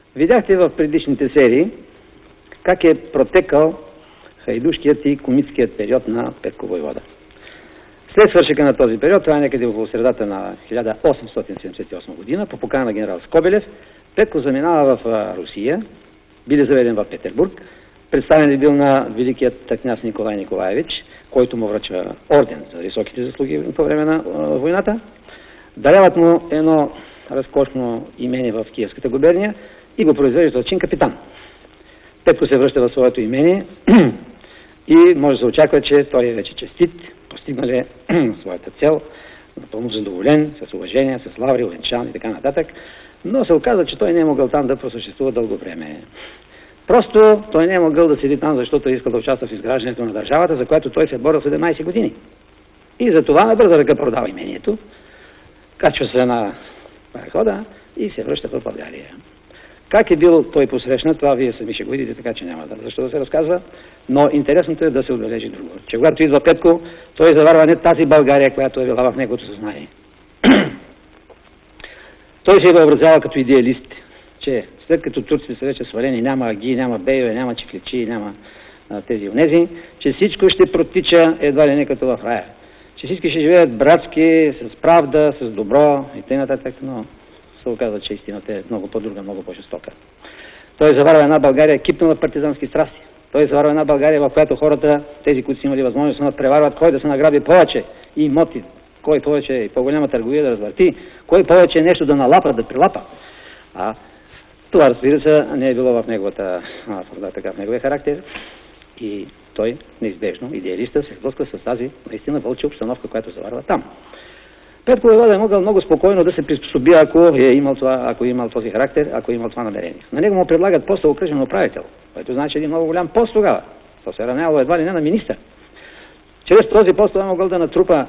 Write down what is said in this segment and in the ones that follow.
Видяхте в предишните серии как е протекал хайдушкият и комитският период на Петко войвода. След свършика на този период, това е някъде около средата на 1878 година, по покана на генерал Скобелев, Петко заминава в Русия, били заведен в Петербург, представен е бил на великият княз Николай Николаевич, който му връчва орден за високите заслуги по време на войната. Даряват му едно разкошно имение в Киевската губерния и го произвеждат за чин капитан. Петко се връща в своето имение и може да се очаква, че той е вече честит, постигнал е своята цел, напълно задоволен, с уважение, с лаври, увенчан и така нататък, но се оказа, че той не е могъл там да просъществува дълго време. Просто той не е могъл да седи там, защото е искал да участва в изграждането на държавата, за която той се е борил 17 години. И за това на бърза ръка продава имението, качва се на парахода и се връща в България. Как е бил той посрещнат, това вие сами ще го видите, така че няма защо да се разказва, но интересното е да се отбележи друго. Че когато идва Петко, той заварва не тази България, която е била в неговото съзнание. Той се е въобразява като идеалист, че след като турците са вече свалени, няма аги, няма бейове, няма чифличи, няма тези онези, че всичко ще протича едва ли не като в рая. Че всички ще живеят братски, с правда, с добро и т.н., но се оказва, че истината е много по-друга, много по-жестока. Той заварва една България кипнала партизански страсти. Той заварва една България, в която хората, тези, които са имали възможност да преварват, кой да се награби повече и имоти, кой повече и по-голяма търговия да развърти, кой повече нещо да налапа, да прилапа. Това, разбира се, не е било в неговата, така, в неговия характер и той неизбежно, идеалиста, се сблъска с тази наистина вълча обстановка, която заварва там. Петко войвода е могъл много спокойно да се приспособи, ако е имал този характер, ако е имал това намерение. На него му предлагат поста окръжен управител, който значи един много голям пост тогава. То се равнявало едва ли не на министър. Чрез този пост той е могъл да натрупа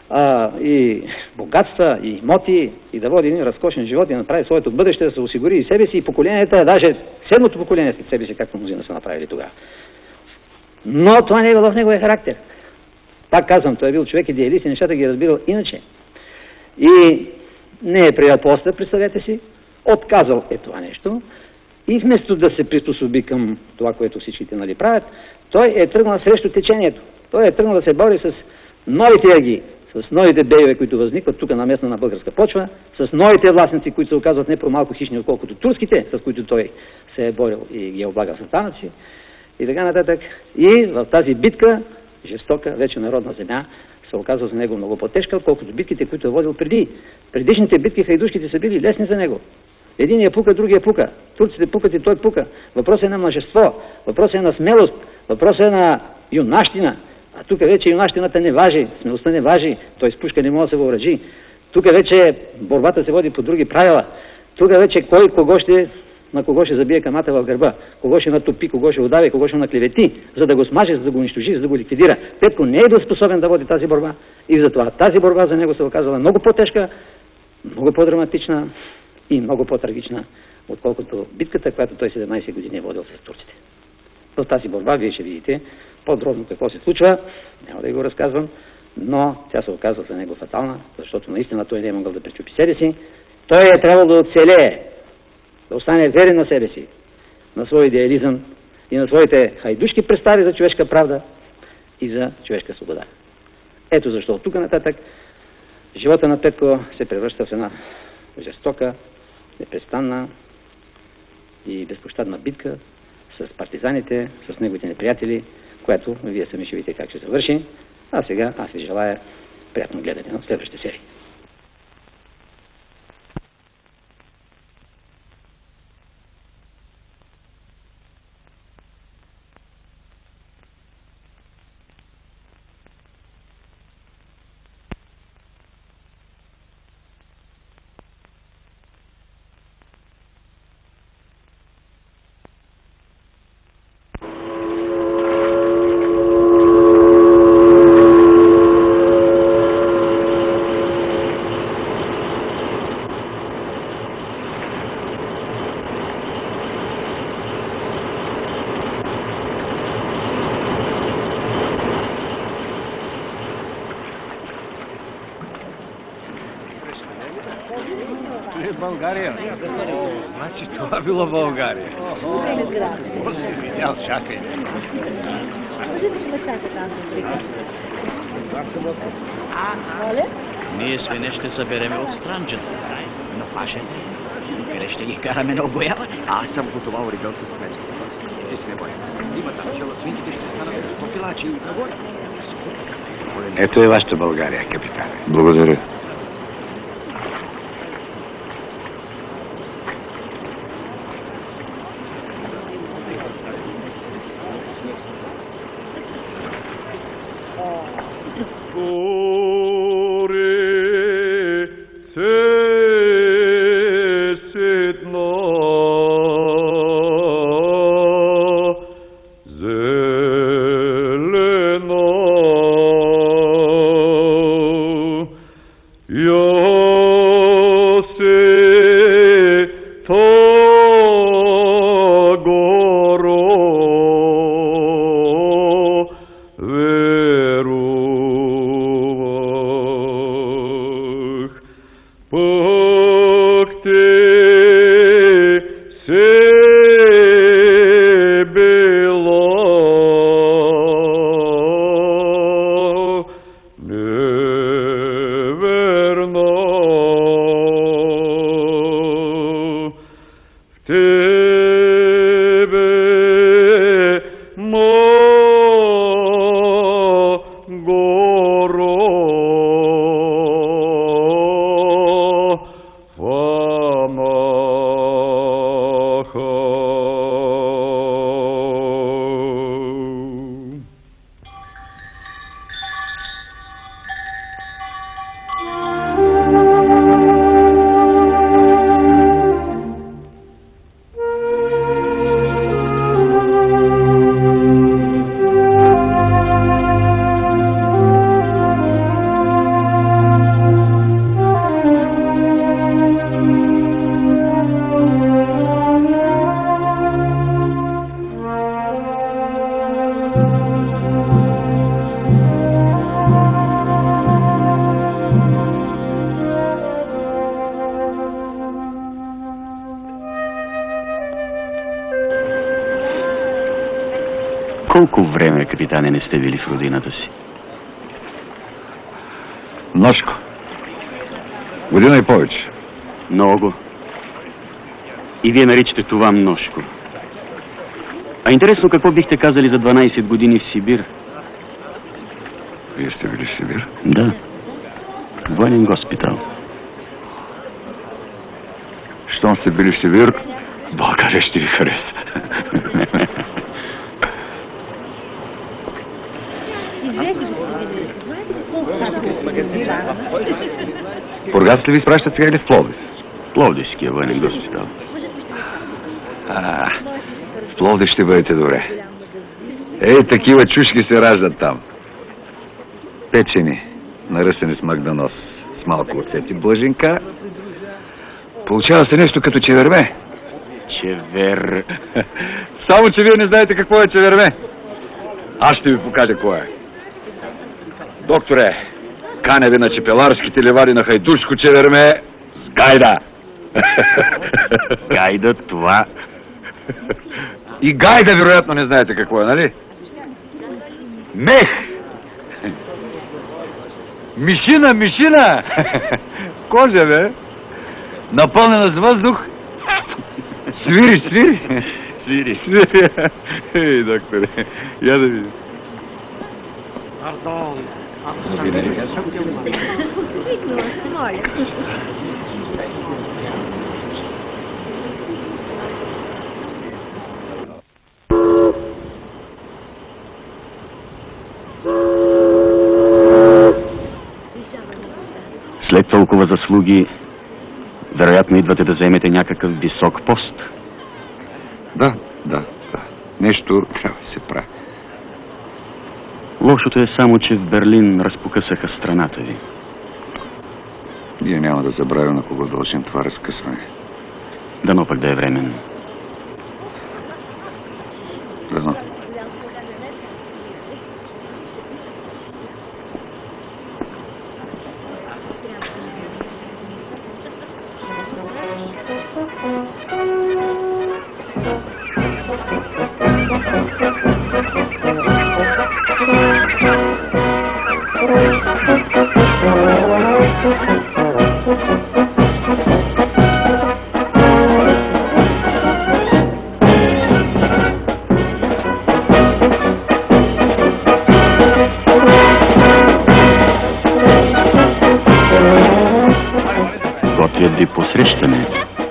и богатства, и имоти, и да води един разкошен живот и да направи своето бъдеще, да се осигури и себе си, и поколенията, даже седмото поколение след себе си, както мнозина са направили тогава. Но това не е било в неговия характер. Пак казвам, той е бил човек идеалист и нещата ги е разбирал иначе. И не е приел поста, представете си, отказал е това нещо и вместо да се приспособи към това, което всичките правят, той е тръгнал срещу течението. Той е тръгнал да се бори с новите аги, с новите бейове, които възникват тук на местна на българска почва, с новите властници, които се оказват не по-малко хищни, отколкото турските, с които той се е борил и ги е облагал с данъци и така нататък. И в тази битка, жестока, вече народна земя, се оказва за него много по-тежка, отколкото битките, които е водил преди. Предишните битки хайдушките са били лесни за него. Единия пука, другия пука. Турците пукат и той пука. Въпросът е на мъжество, въпросът е на смелост, въпросът е на юнащина. А тук вече юнащината не важи, смелостта не важи, той с пушка не може да се въоръжи. Тук вече борбата се води по други правила. Тук вече кой на кого ще забие камата в гърба, кого ще натопи, кого ще удави, кого ще наклевети, за да го смаже, за да го унищожи, за да го ликвидира. Петко не е бил способен да води тази борба и затова тази борба за него се оказала много по-тежка, много по-драматична и много по-трагична, отколкото битката, която той 17 години е водил с турците. В тази борба вие ще видите по-подробно какво се случва, няма да ви го разказвам, но тя се оказва за него фатална, защото наистина той не е могъл да пречупи себе си. Той е трябвало да оцелее, да остане верен на себе си, на своя идеализъм и на своите хайдушки представи за човешка правда и за човешка свобода. Ето защо от тук нататък живота на Петко се превръща в една жестока, непрестанна и безпощадна битка с партизаните, с неговите неприятели, която вие сами ще видите как ще завърши. А сега аз ви желая приятно гледане на следващите серии. България? О, значи това била България. Може си видял, чакай. Ние свине ще събереме от странджата. Но пашете, къде ще ги караме на обояване? Аз съм готовал ребенка с мен. Ти сме боя. Има там чела, свинките ще станат попилачи и нагоре. Ето е вашата България, капитане. Благодаря. Колко време, капитане, не сте били в родината си? Множко. Година и повече. Много. И вие наричате това множко. А интересно, какво бихте казали за 12 години в Сибир? Вие сте били в Сибир? Да. Военен госпитал. Щом сте били в Сибир, България ще ви хареса. Бургас ли ви изпращат сега или в Пловдив? Пловдивския военен госпитал. В Пловдив ще бъдете добре. Такива чушки се раждат там. Печени, наръсени с магданос, с малко оцет и блажинка. Получава се нещо като чеверме. Чевер... Само, че вие не знаете какво е чеверме. Аз ще ви покажа какво е. Докторе, каня ви на чепеларските ливади на хайдушко чеверме с гайда. Гайда, това... И гайда, вероятно, не знаете какво е, нали? Мех! Мишина! Кожа, бе! Напълнена с въздух. Свири! Ей, докторе, я да видим. Пардон. След толкова заслуги, вероятно идвате да вземете някакъв висок пост. Да. Нещо трябва да се прави. Лошото е само, че в Берлин разпокъсаха страната ви. Ние няма да забравим на кого дължим това разкъсване. Дано пък да е временно. Дано. Посрещане.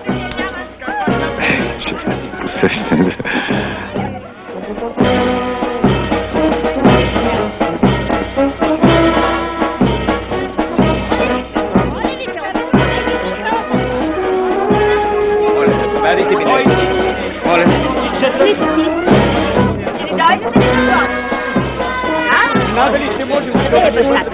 Посрещане. Надали ще може да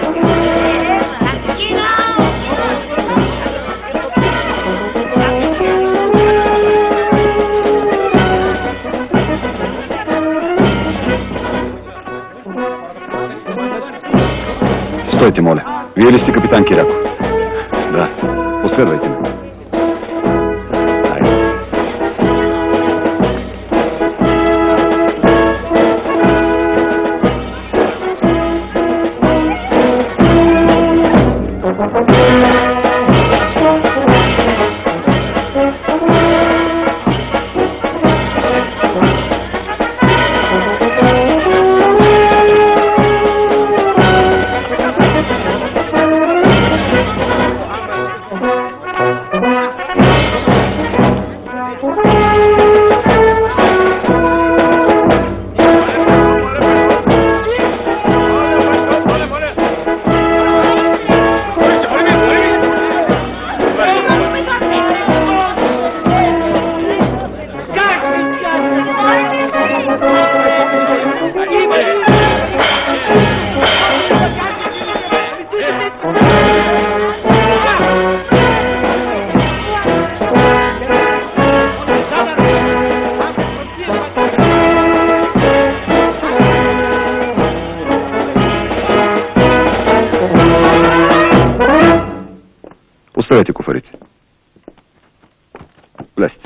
Стойте, моля. Вие ли сте капитан Киряков? Да. Последвайте ме. Оставете куфарите. Влезте.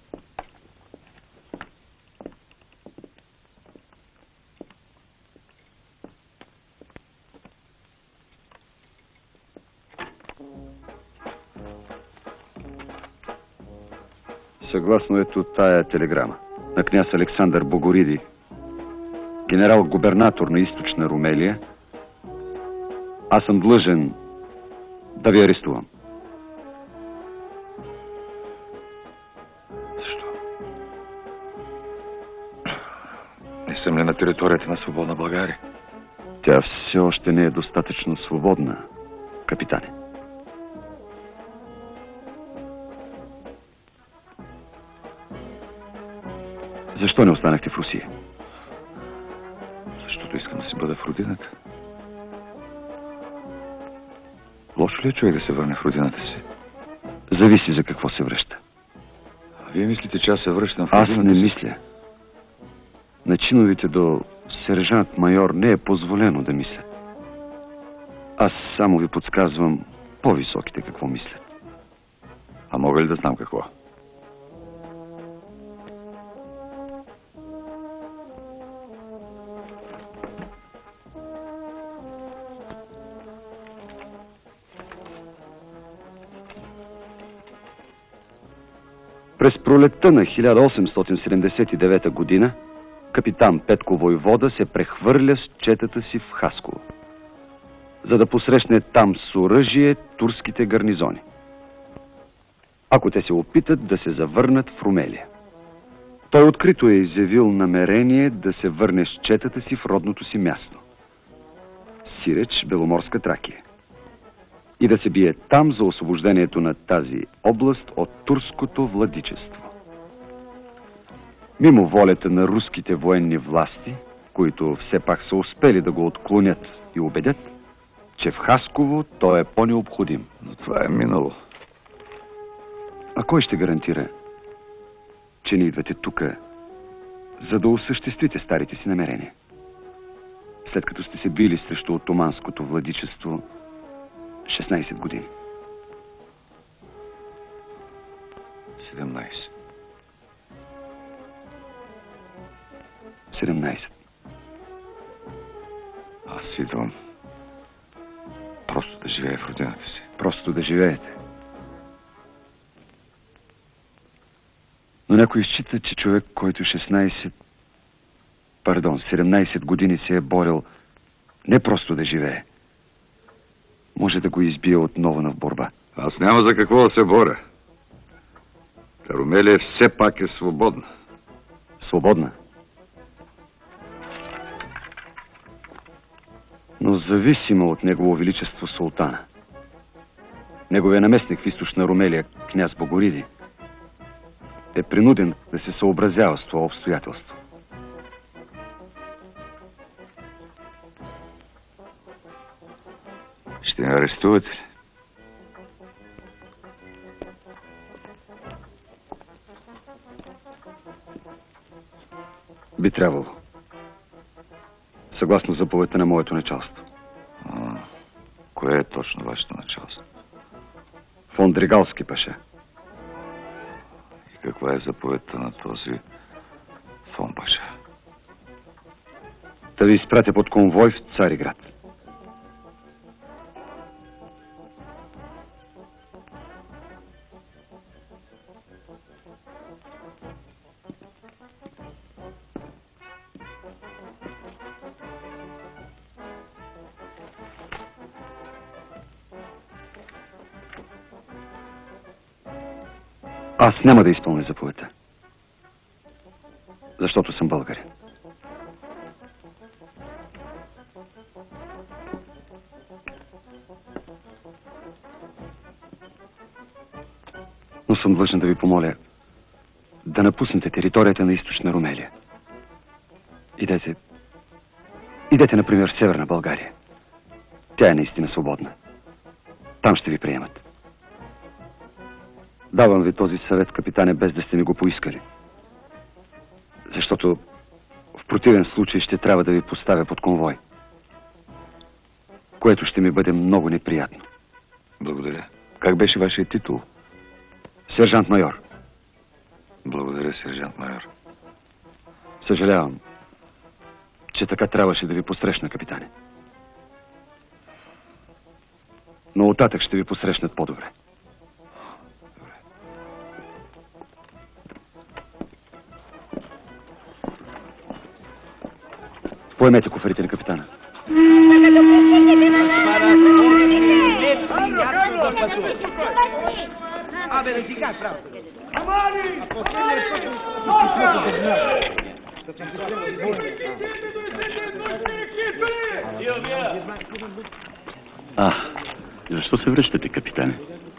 Съгласно ето тая телеграма на княз Александър Богориди, генерал-губернатор на източна Румелия, аз съм длъжен да ви арестувам. Защо? Не съм ли на територията на свободна България? Тя все още не е достатъчно свободна, капитане. Защо не останахте в Русия? Защото искам да си бъда в родината. Лошо ли е човек да се върне в родината си? Зависи за какво се връща. А вие мислите, че аз се връщам в Аз родината не си? мисля. На чиновите до сержант-майор не е позволено да мислят. Аз само ви подсказвам по-високите какво мислят. А мога ли да знам какво? През пролетта на 1879 година капитан Петко Войвода се прехвърля с четата си в Хасково, за да посрещне там с оръжие турските гарнизони, ако те се опитат да се завърнат в Румелия. Той открито е изявил намерение да се върне с четата си в родното си място – Сиреч, Беломорска Тракия, и да се бие там за освобождението на тази област от турското владичество. Мимо волята на руските военни власти, които все пак са успели да го отклонят и убедят, че в Хасково той е по-необходим. Но това е минало. А кой ще гарантира, че не идвате тука, за да осъществите старите си намерения? След като сте се били срещу отоманското владичество 16 години. Аз идвам просто да живея в родината си. Просто да живеете. Но някой счита, че човек, който 17 години се е борил не просто да живее, може да го избие отново на борба. Аз няма за какво да се боря. Румелия все пак е свободна. Свободна. Но зависима от Негово Величество Султана. Неговия наместник в източна Румелия, княз Богориди, е принуден да се съобразява с това обстоятелство. Ще ме арестувате ли? Би трябвало. Съгласно заповедта на моето началство. Кое е точно вашето началство? Фон Дригалски паша. И каква е заповедта на този фон паша? Да ви изпратя под конвой в Цариград. Аз няма да изпълня заповедта. Защото съм българин. Но съм длъжен да ви помоля да напуснете територията на източна Румелия. Идете, например, в Северна България. Тя е наистина свободна. Там ще ви приемат. Давам ви този съвет, капитане, без да сте ми го поискали. Защото в противен случай ще трябва да ви поставя под конвой. Което ще ми бъде много неприятно. Благодаря. Как беше вашия титул? Сержант-майор. Благодаря, сержант-майор. Съжалявам, че така трябваше да ви посрещна, капитане. Но оттатък ще ви посрещнат по-добре. Поемете куфарите на капитана. Защо се връщате, капитане?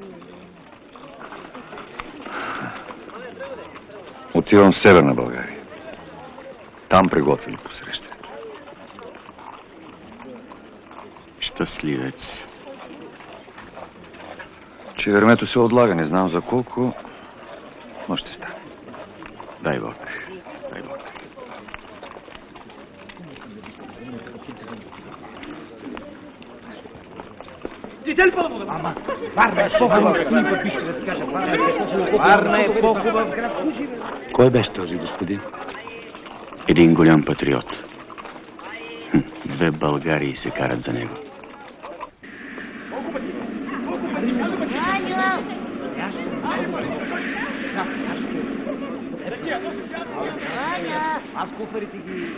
Отивам в Северна България. Там приготвили посрещане. Щастливец. Че времето се отлага, не знам за колко, но ще стане. Дай Бог. Дай Бог. Варна е по-хубав. Кой беше този господин? Един голям патриот. Две Българии се карат за него. Аз куфарите ги...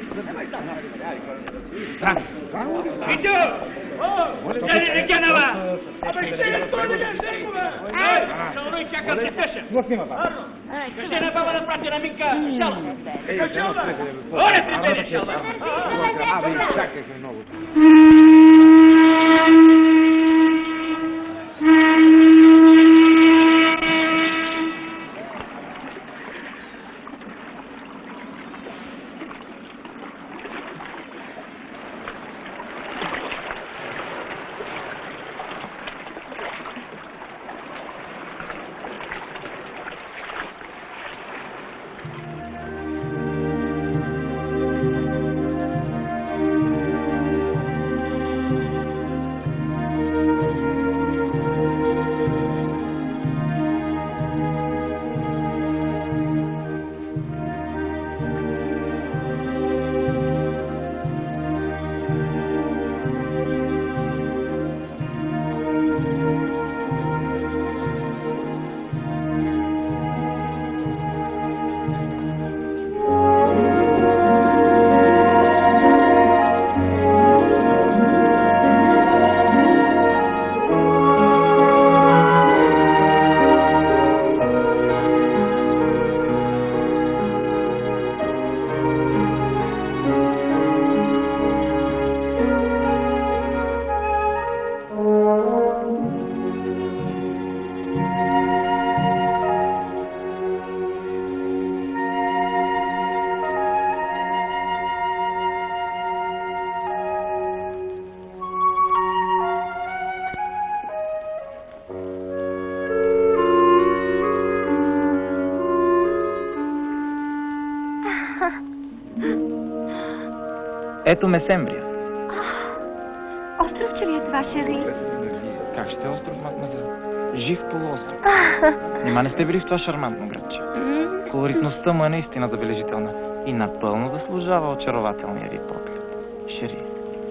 Ето Месемврия. Остров, че ли е това, Шери? Как ще е остров, мадемуазел? Жив полуостров. Нима не сте били в това шармантно градче? Колоритността му е наистина забележителна и напълно заслужава очарователния ви поглед. Шери.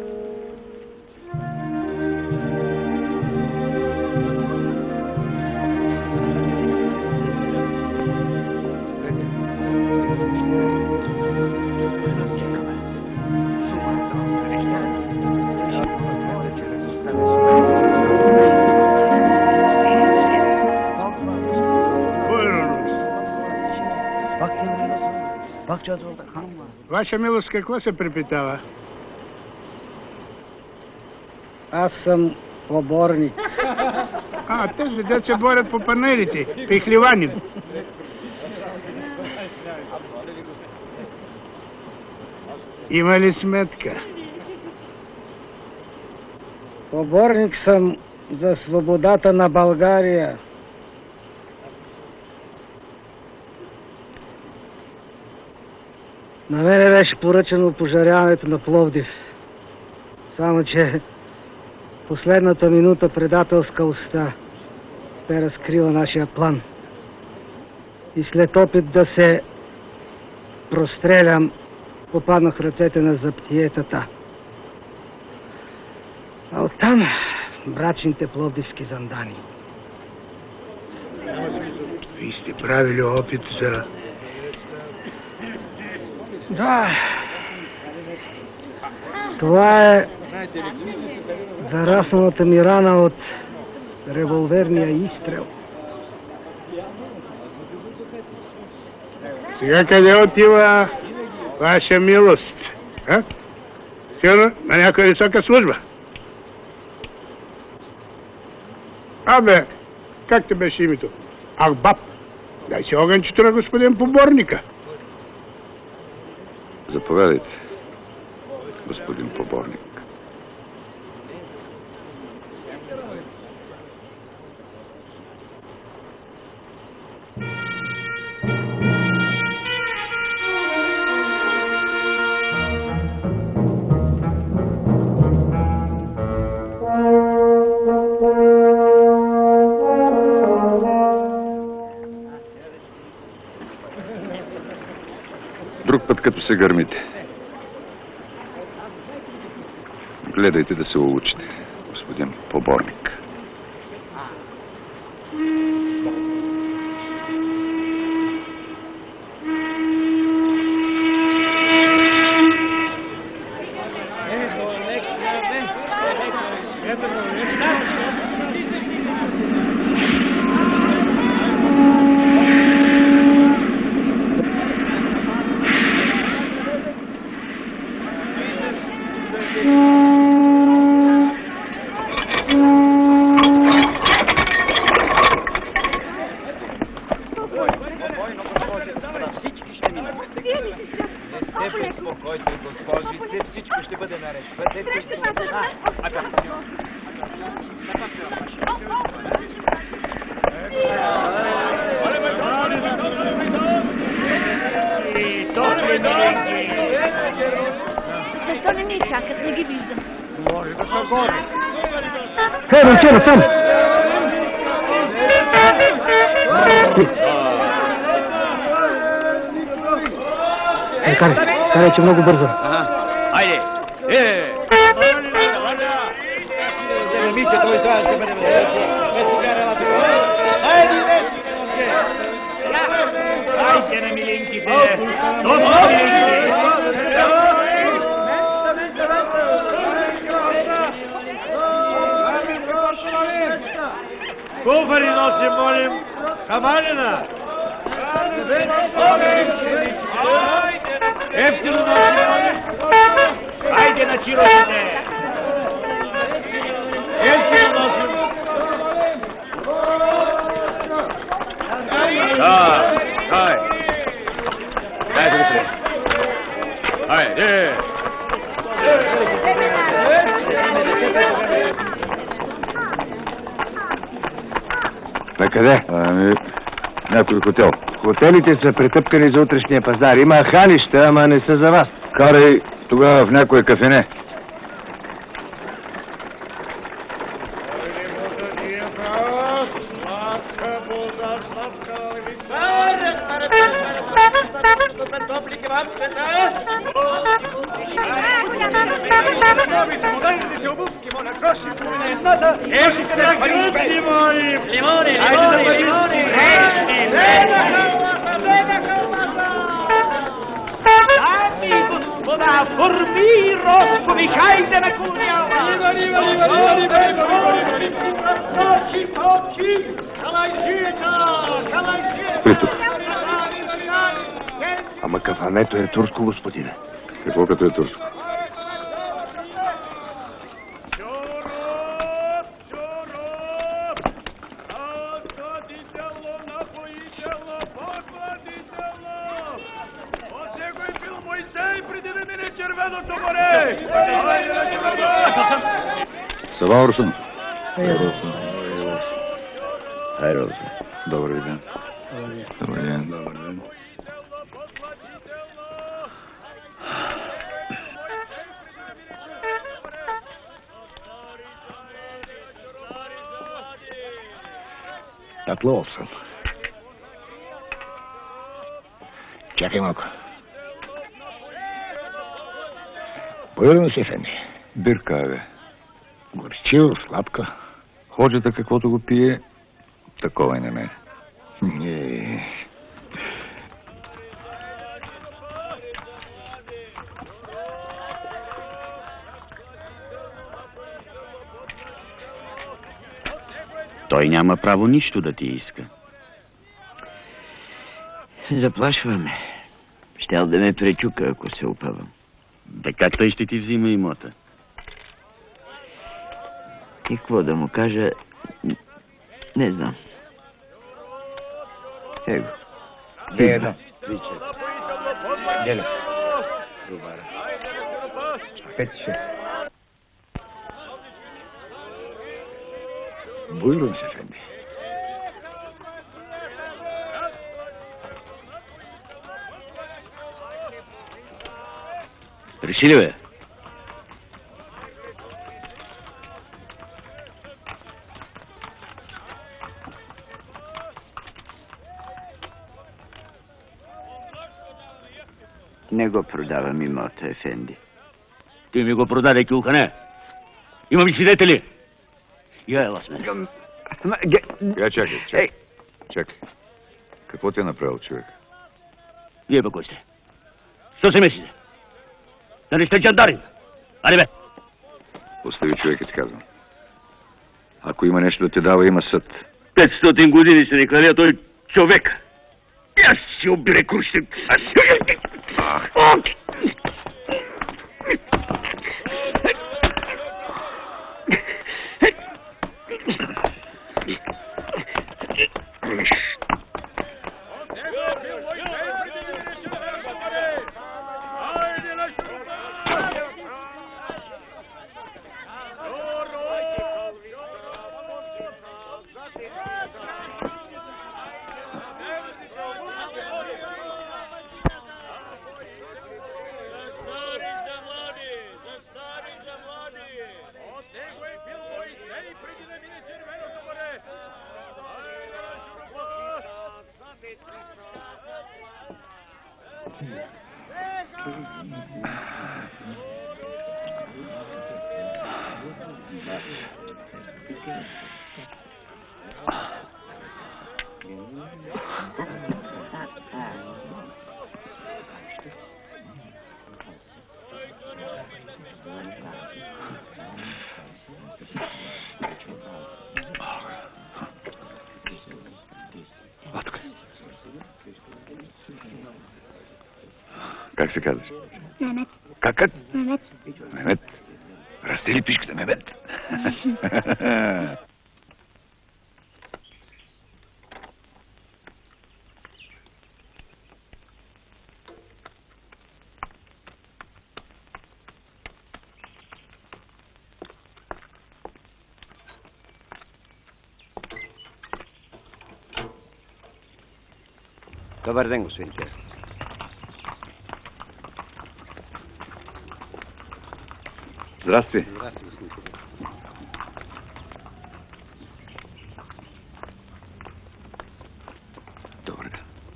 Ваша милост, какво се припитава? Аз съм поборник. Тези деца се борят по панелите, пихливани. Има ли сметка? Поборник съм за свободата на България. На мене беше поръчано пожаряването на Пловдив. Само че последната минута предателска уста бе разкрила нашия план. И след опит да се прострелям, попаднах в ръцете на заптиетата. А оттам брачните пловдивски зандани. Вие сте правили опит за... Да. Това е зарасналата ми рана от револверния изстрел. Сега къде отива ваша милост? Сигурно на някоя висока служба. Абе, как те беше името? Ахбаб. Дай си огънчето на господин поборника. Заповядайте, господин поборник. Друг път, като се гърмите, гледайте да се улучите, господин поборник. Защо не ми чакат? Не ги виждам. Може да са горе. Хей, момче, там! Карай, че много бързо. Айде! Айде на миленките! Куфари носим, молим! Каманина! Ефтино носим, молим! Айде на чиротите! Ефтино носим! Дай! Дай да вътре! Айде! На къде? Някой хотел. Хотелите са претъпкани за утрешния пазар. Има ханища, ама не са за вас. Карай Тогава в някое кафене. Ама кафането е турско, господине. Какво като е турско? Сава Орсун. Хайде, Добър ден. Добър ден. Татлов съм. Чакай малко. Buyurun efendi. Bir kahve. Горчиво, сладко. Ходжата каквото го пие, такова и на мен. Той няма право нищо да ти иска. Заплашваме. Щял да ме пречука, ако се опъвам. Бе, как той ще ти взима имота? И какво да му кажа, не знам. Его. Деда. Деда. Петше. Buyurun efendi. Реши ли, бе? Не го продавам имота, ефенди. Ти ми го продаде, кюлхане. Имам свидетели. Я ела с мен. Я чакай. Чакай. Какво ти е направил човек? Вие бе кой сте? Що се месите? Да не сте джандарин? Али бе? Остави човека, ти казвам. Ако има нещо да ти дава, има съд. 500 години се не хваля той човек. Аз си обире крущен. Как се казваш? Мемет. Как? Мемет. Мемет. Растели пишката, Мемет. Добър ден, господин Чер. Здрасти. Добре.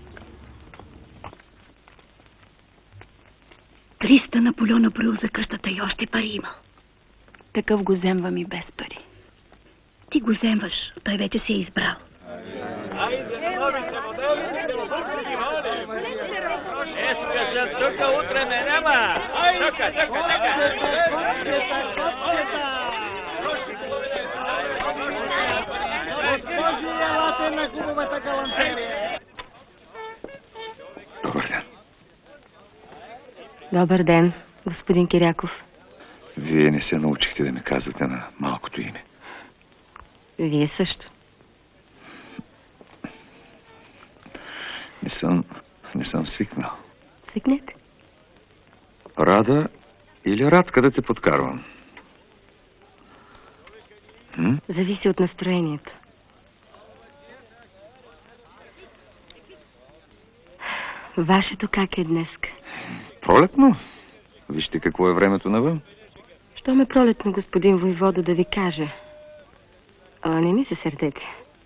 300 Наполеона броил за къщата и още пари имал. Такъв го вземвам и без пари. Ти го вземваш, той вече се е избрал. Тука утре ме няма! Чака! Добър ден. Добър ден, господин Киряков. Вие не се научихте да ми казвате на малкото име. Вие също. Не съм свикнал. Свикнете. Рада или Радка да те подкарвам? Зависи от настроението. Вашето как е днес? Пролетно. Вижте какво е времето навън. Що ме пролетно, господин войвода, да ви кажа? Не ми се сърдете.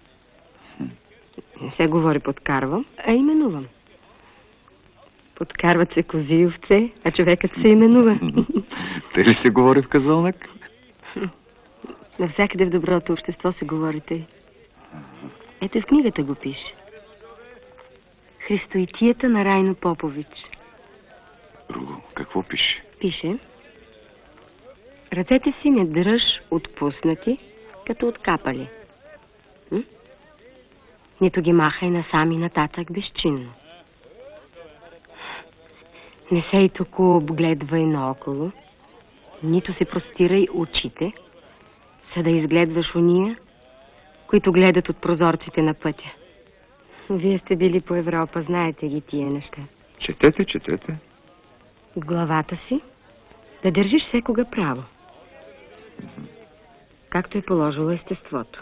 Не се говори подкарвам, а именувам. Подкарват се кози и овце, а човекът се именува. Те ли се говори в Казълнак? Навсякъде в доброто общество се говорите. Ето в книгата го пише. Христоитията на Райно Попович. Друго, какво пише? Пише: ръцете си не дръж отпуснати, като откапали. Нито ги махай насам и нататък безчинно. Не се и тук обгледвай наоколо, нито се простирай очите, за да изгледваш уния, които гледат от прозорците на пътя. Вие сте били по Европа, знаете ги тия неща. Четете. В главата си да държиш всекога право, както е положило естеството.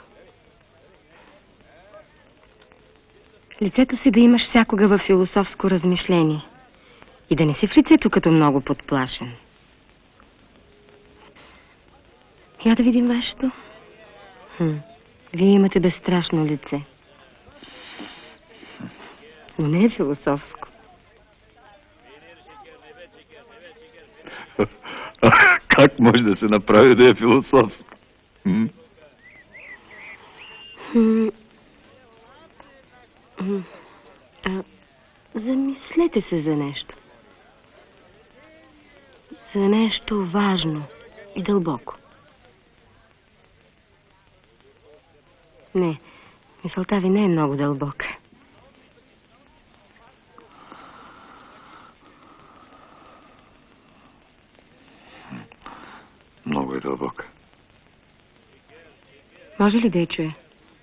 Лицето си да имаш всякога във философско размишление и да не си в лицето като много подплашен. Я да видим вашето. Вие имате безстрашно лице. Но не е философско. Как може да се направи да е философско? Замислете се за нещо. За нещо важно и дълбоко. Не, мисълта ви не е много дълбока. Много е дълбока. Може ли да я чуя?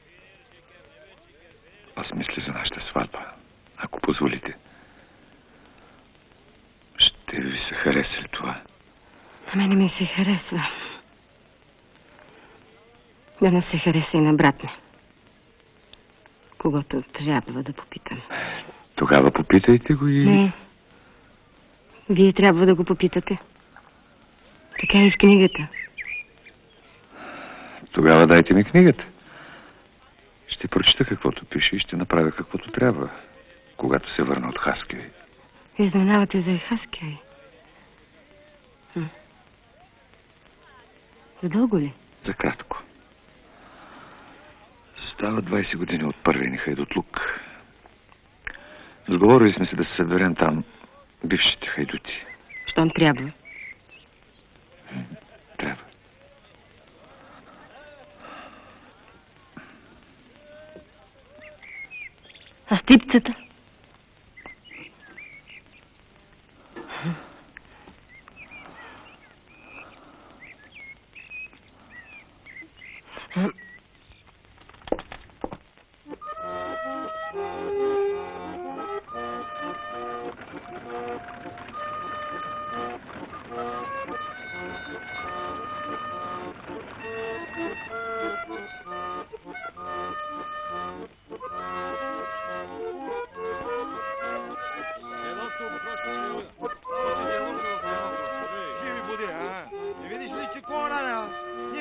Аз мисля за нашата сватба. Ако позволите. Ще ви се хареса ли това? На мене ми се харесва. Да не се хареса и на брат ми. Когото трябва да попитам. Тогава попитайте го и... Не. Вие трябва да го попитате. Така е и в книгата. Тогава дайте ми книгата. Ще прочита каквото пише и ще направя каквото трябва, когато се върна от Хаскеви. Вие знаменавате за Хаскеви? За дълго ли? За кратко. Става 20 години от първия ни хайдутлук. Сговорили сме се да се съберем там бившите хайдути. Щом трябва? Трябва. А стипцата?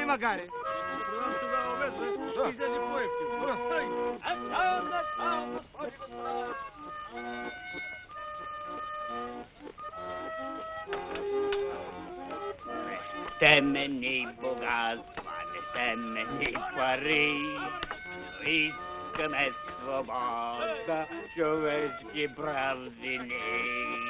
Няма, Гари. Продам тогава веднъж, ще излезе по-ефтино. Ще мени богатства, не ще мени пари. Искаме свобода, човешки правдини.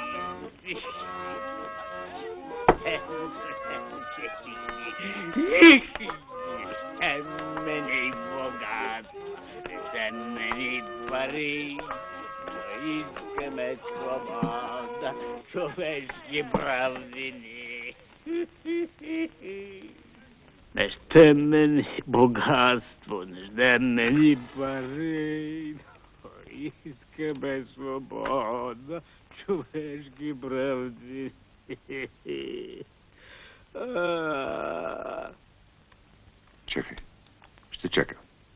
Ще мени богатства, ще мени пари. Искаме свобода, човешки правдини. Не ще мени богатство, не ще мени пари. Искаме свобода, човешки правдини. Чакай. Ще чакам.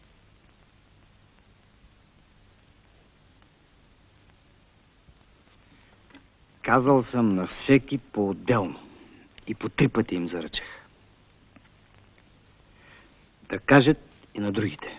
Казал съм на всеки по-отделно. И по 3 пъти им заръчах. Да кажат и на другите.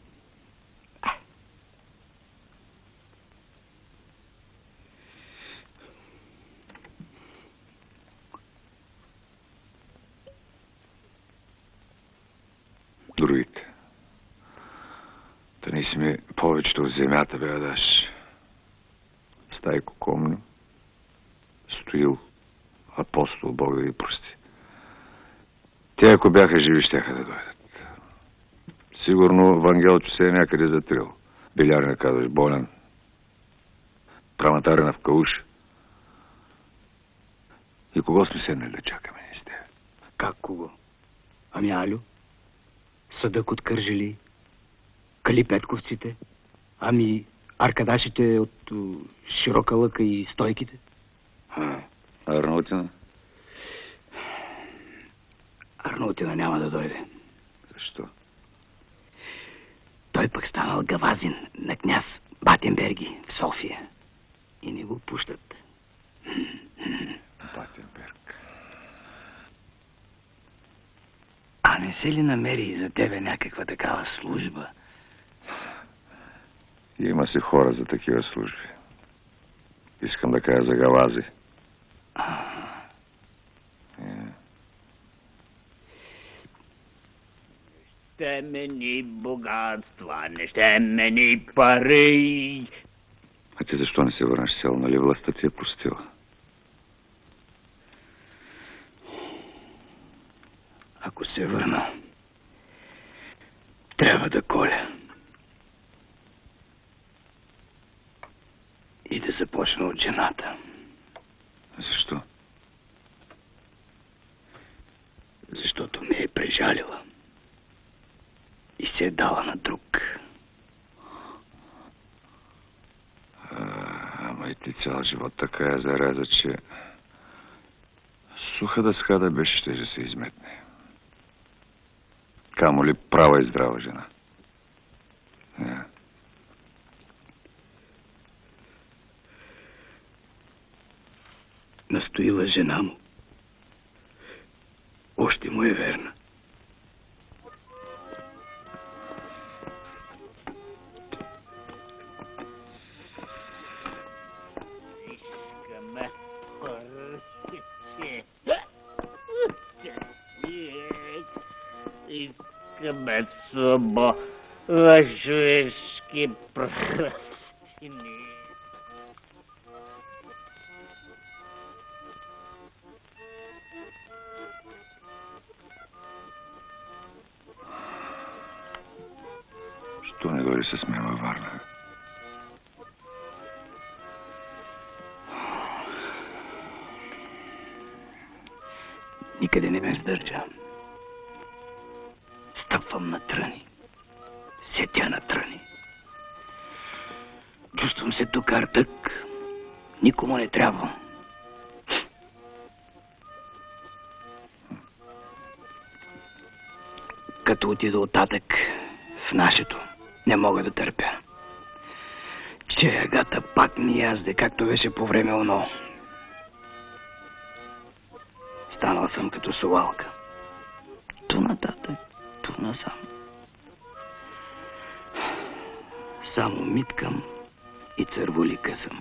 Другите. Да не сме повечето в земята, бе, даш. Стайко комно. Стоил. Апостол, Бог да ги прости. Те, ако бяха живи, щяха да дойдат. Сигурно Вангелчо се е някъде затрил. Белярина, казваш, болен. Праматарена в кауш. И кого сме седнали да чакаме ние с тебе? Как кого? Ами Алю? Съдък от Кърджали? Кали Петковците? Ами аркадашите от Широка лъка и стойките? Арнаутина? Арнаутина няма да дойде. Защо? Той пък станал гавазин на княз Батенберги в София. И не го пущат. Батенберг. А не се ли намери за тебе някаква такава служба? Има си хора за такива служби. Искам да кажа за гавази. Ще мени богатства, не ще мени пари. А ти защо не се върнеш в село? Нали властта ти е простила? Ако се върна, трябва да коля. И да започна от жената. Защо? Защото ме е прежалила. И се е дала на друг. Ама и ти цял живот така я заряза, че суха дъска да беше, ще се изметне. Камо ли права и здрава жена? Не. Настоила жена му. Още му е верна. Искаме пари. Искаме свобода, човешки правдини. Що не дойде с мен във Варна? Никъде не ме сдържа. Стъпвам на тръни. Сетя на тръни. Чувствам се тук артък. Никому не трябва. Като отида оттатък в нашето, не мога да търпя. Че агата пак ми язде, както беше по време оно. Станал съм като совалка. Ту нататък, насам. Само миткам и цървули късам.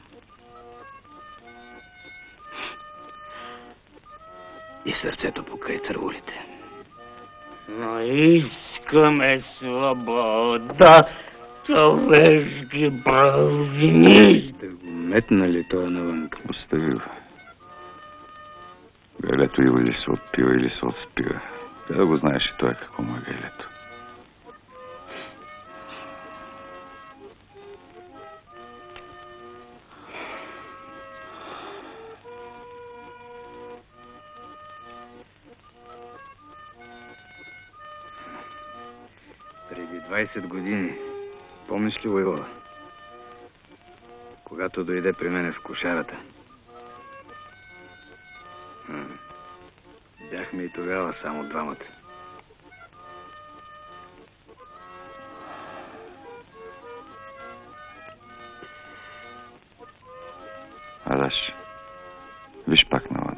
И сърцето покрай цървулите. Но искаме свобода, човешки правни. Сте го метнали това навън? Остави го. Гайлето или се отпива, или се отспива. Тя да го знаеш и той какво му е гайлето. Преди 20 години, помниш ли, войвода? Когато дойде при мене в кошарата. Бяхме и тогава само двамата. Адаш, виж пак навън.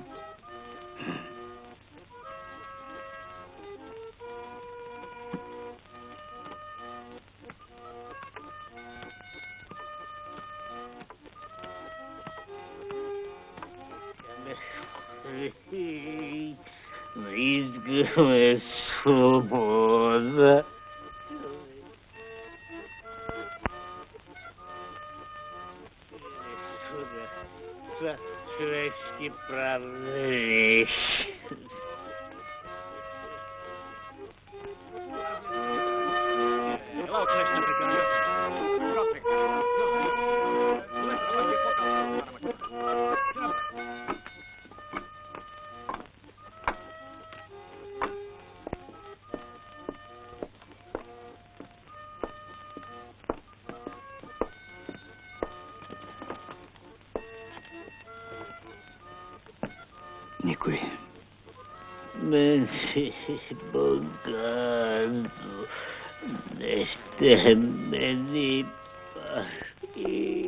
Искаме свобода. Човешки правни. Никой. Мен си богатство. Не ще мени пари.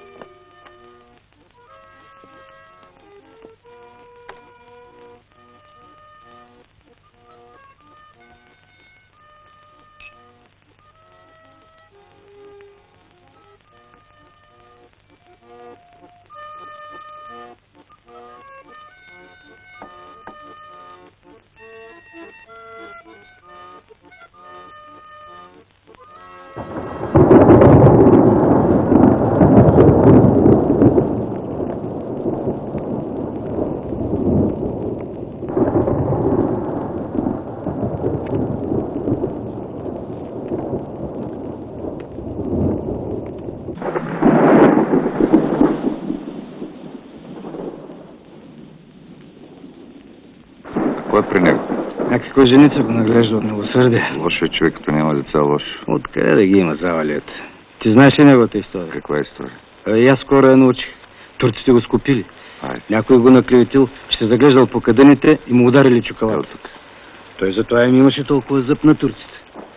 Кой е при него? Някаква женица го наглежда от милосърдие. Лошо е човек, като няма деца, лошо. Откъде да ги има завалият? Ти знаеш ли неговата история? Каква е история? И аз скоро я научих. Турците го скупили. Айде. Някой го наклеветил, че се заглеждал по кадъните и му ударили чукалата. Той затова им имаше толкова зъб на турците.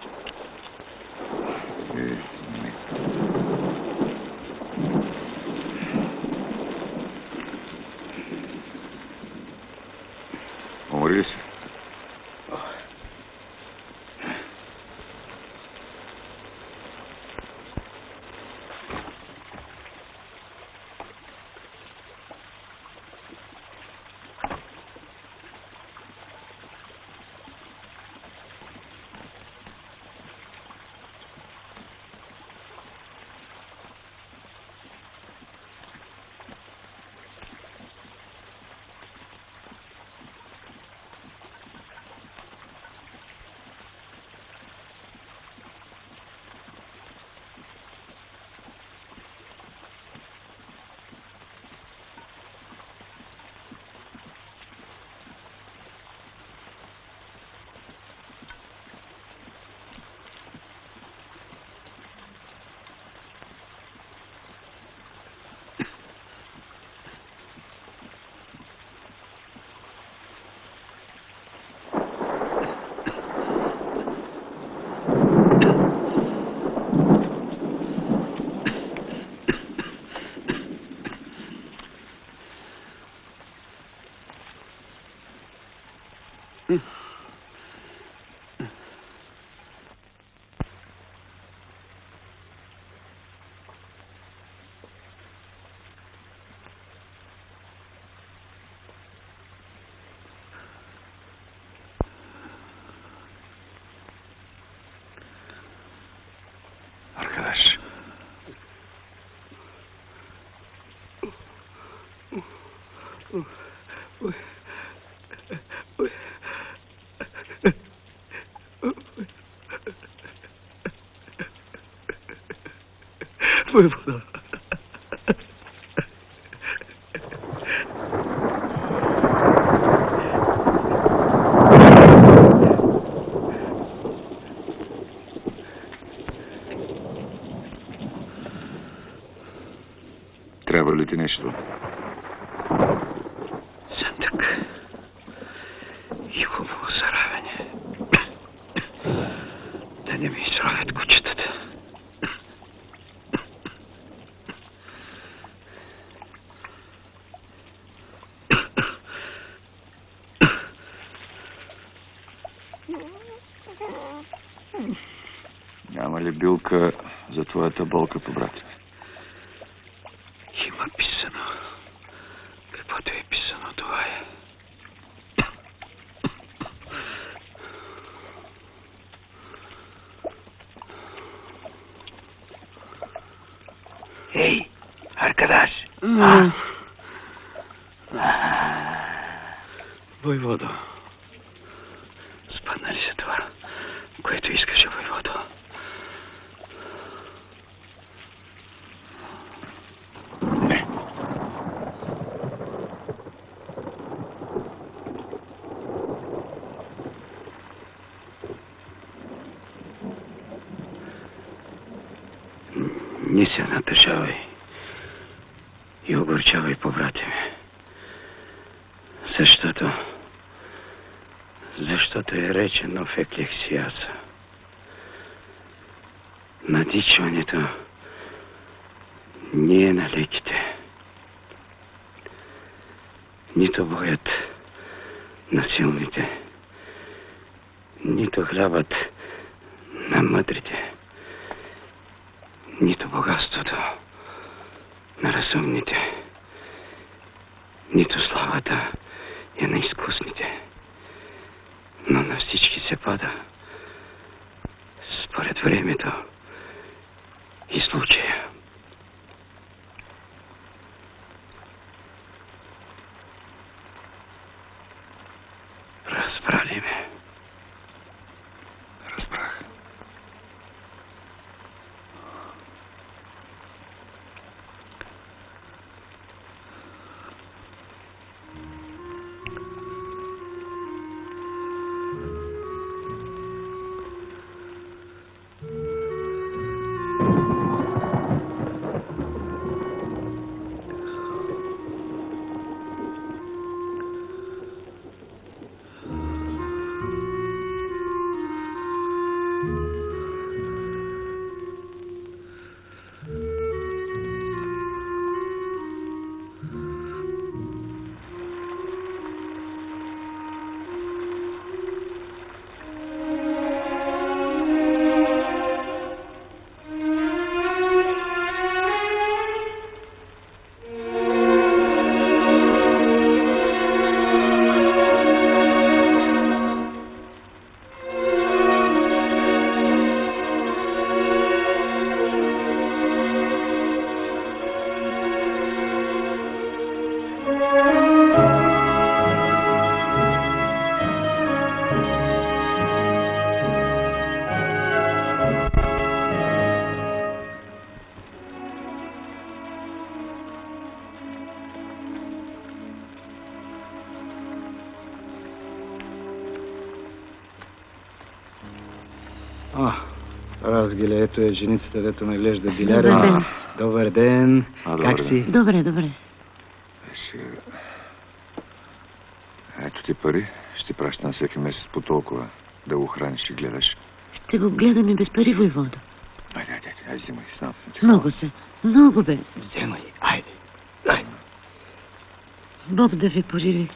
Умори ли се? Войводо. Трябва ли ти нещо? Съндък. И хубаво заравяне. Да не ми изровят кучетата. Няма ли билка за твоята болка, побрате? Има писано. Каквото е писано, това е. Ей, Аркадаш! Войводо, спадна ли се това, което искаше войводо? Не. Не се натъжавай и огорчавай по брате ми. Защото е речено в Еклесиаса. Надичването не е на леките. Нито боят на силните, нито хлябът на мъдрите, нито богатството на разумните, нито славата е на изкусните, но на всички се пада според времето и случая. Разбрали ме? Разбрах. Разгиле, ето е женицата, дето наглежда биляра. Добър ден. Как си? Добре, добре. Ето ти пари. Ще пращам всеки месец по толкова. Да го храниш и гледаш. Ще го гледаме без пари, войвода. Айде, взимай. Знам. Много се. Много бе. Вземай. Айде. Бог да ви поживи.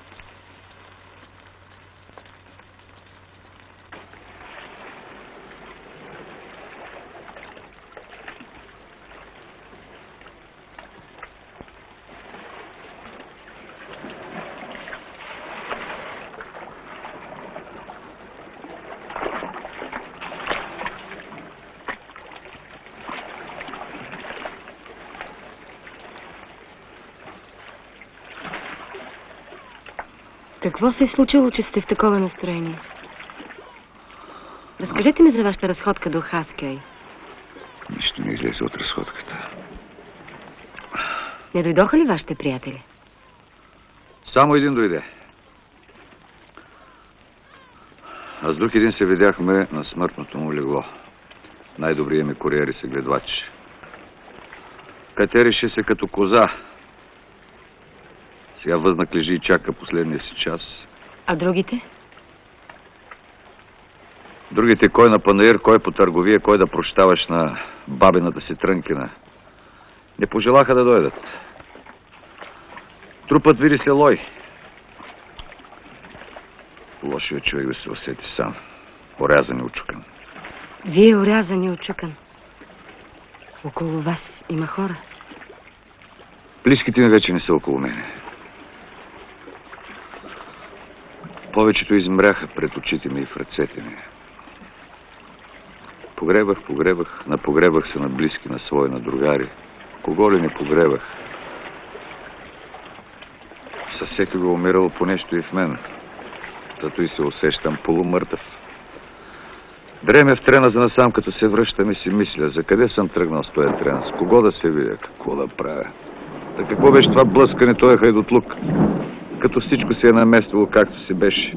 Какво се е случило, че сте в такова настроение? Разкажете ми за вашата разходка до Хаскей. Нищо не излезе от разходката. Не дойдоха ли вашите приятели? Само един дойде. А с друг един се видяхме на смъртното му легло. Най-добрият ми куриер и съгледвач. Катереше се като коза. Сега възнак лежи и чака последния си час. А другите? Другите кой на панаир, кой по търговия, кой да прощаваш на бабината си трънкина. Не пожелаха да дойдат. Трупът види се лой. Лошият човек да се усети сам. Орязан и очукан. Вие орязан и очукан. Около вас има хора. Близките ми вече не са около мене. Повечето измряха пред очите ми и в ръцете ми. Погребах, напогребах се на близки, на свои, на другари. Кого ли не погребах? Със всеки го умирало по нещо и в мен. Зато и се усещам полумъртъв. Дреме в трена за насам, като се връщам и си мисля, за къде съм тръгнал с този трен, с кого да се видя, какво да правя. За какво беше това блъскане, този хайдутлук, като всичко си е намествало, както си беше.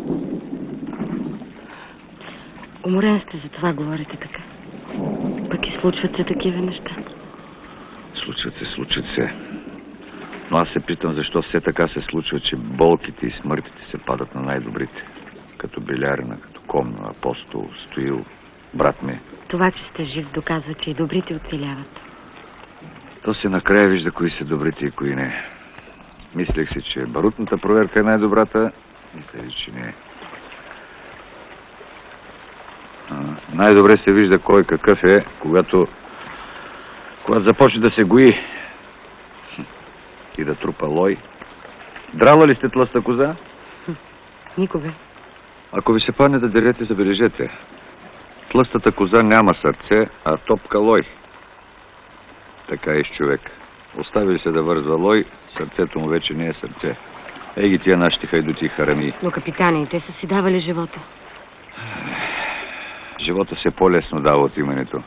Уморен сте, за това говорите така. Пък и случват се такива неща. Случват се. Но аз се питам, защо все така се случва, че болките и смъртите се падат на най-добрите. Като Белярина, като Комно, Апостол, Стоил, брат ми. Това, че сте жив, доказва, че и добрите оцеляват. То се накрая вижда кои са добрите и кои не. Мислех си, че барутната проверка е най-добрата. Мислех, че не. Най-добре се вижда кой какъв е, когато започне да се гои и да трупа лой. Драла ли сте тлъста коза? Никога. Ако ви се падне да дерете, забележете. Тлъстата коза няма сърце, а топка лой. Така и с човек. Остави ли се да вързва лой, сърцето му вече не е сърце. Ей ги тия нашите хайдути и харами. Но, капитане, те са си давали живота. Живота се по-лесно дава от имането.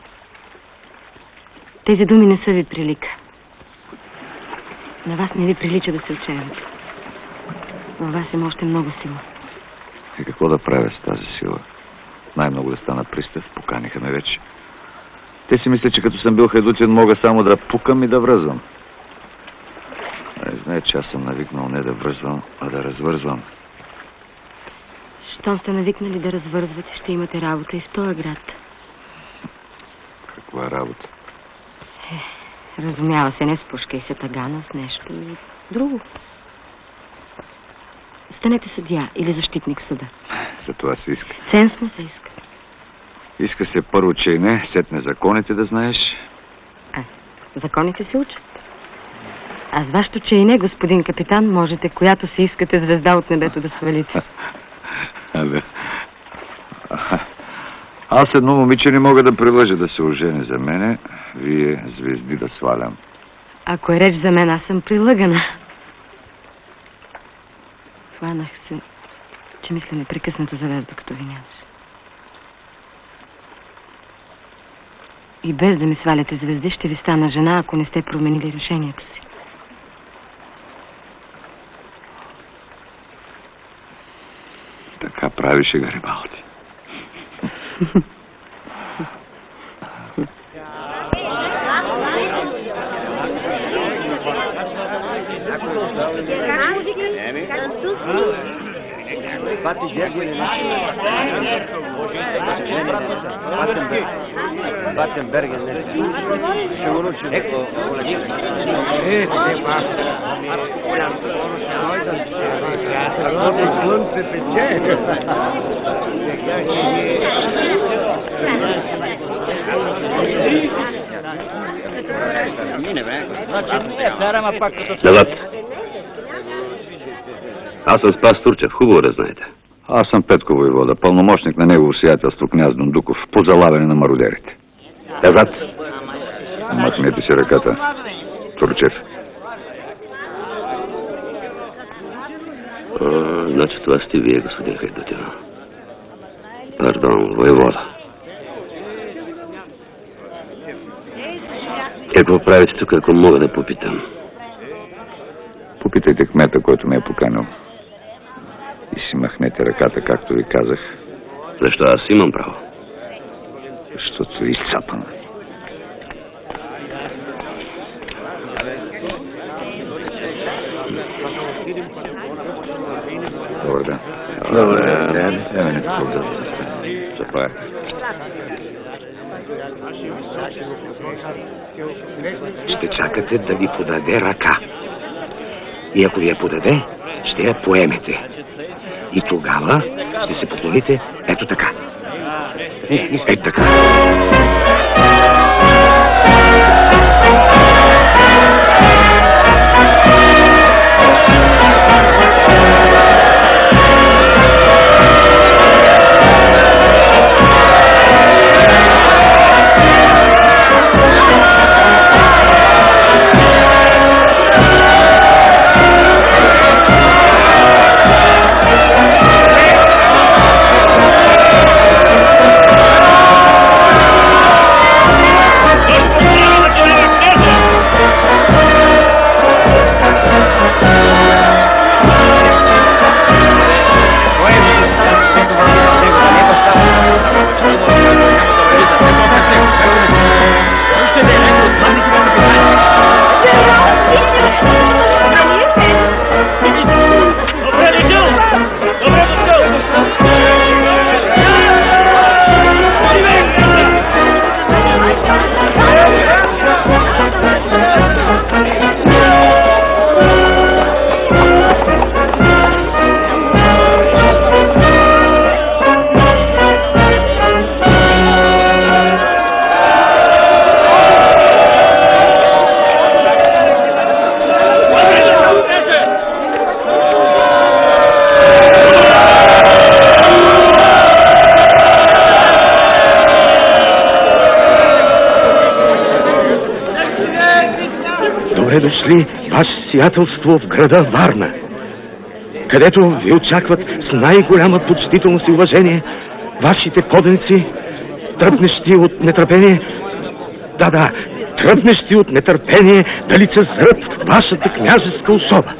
Тези думи не са ви прилика. На вас не ви прилича да се отчаявате. На вас има още много сила. И какво да правя с тази сила? Най-много да стана пристав, поканиха ме вече. Те си мислят, че като съм бил хайдутин, мога само да пукам и да връзвам. Не знае, че аз съм навикнал не да връзвам, а да развързвам. Щом сте навикнали да развързвате, ще имате работа и с този град. Каква работа? Разумява се, не с пушка и се тагана, с нещо друго. Станете съдия или защитник в съда. За това се иска. Сенсно се иска. Иска се първо, че и не, сетне законите да знаеш. Законите се учат. А с вашето, че и не, господин капитан, можете, която си искате звезда от небето да свалите. Аз едно момиче не мога да прилъжа да се ожени за мене, вие звезди да свалям. Ако е реч за мен, аз съм прилъгана. Хванах се, че мисля непрекъснато за вас, докато ви нямаше. И без да ми сваляте звезди, ще ви стана жена, ако не сте променили решението си. Така правише Гарибалди. Батенберген, ще го научим. Слънце пече. Леват. Аз съм Спас Турчев, хубаво да знаете. Аз съм Петко войвода, пълномощник на негово сиятелство княз Дондуков, по залавяне на мародерите. Леват. Мъкнете си ръката. Турчев. Значи това сте вие, господин Хайдутино. Пардон, войвода. Какво правите тук, ако мога да попитам? Попитайте кмета, който ме е поканил. И си махнете ръката, както ви казах. Защо аз имам право? Защото е изцапана. Добър ден. Добър ден. Ще чакате да ви подаде ръка. И ако ви я подаде, ще я поемете. И тогава ще се поклоните ето така. Ето така. Добре дошли, ваше сиятелство, в града Варна, където ви очакват с най-голяма почтителност и уважение вашите поданици, тръпнещи от нетърпение, тръпнещи от нетърпение да лицезрат вашата княжеска особа.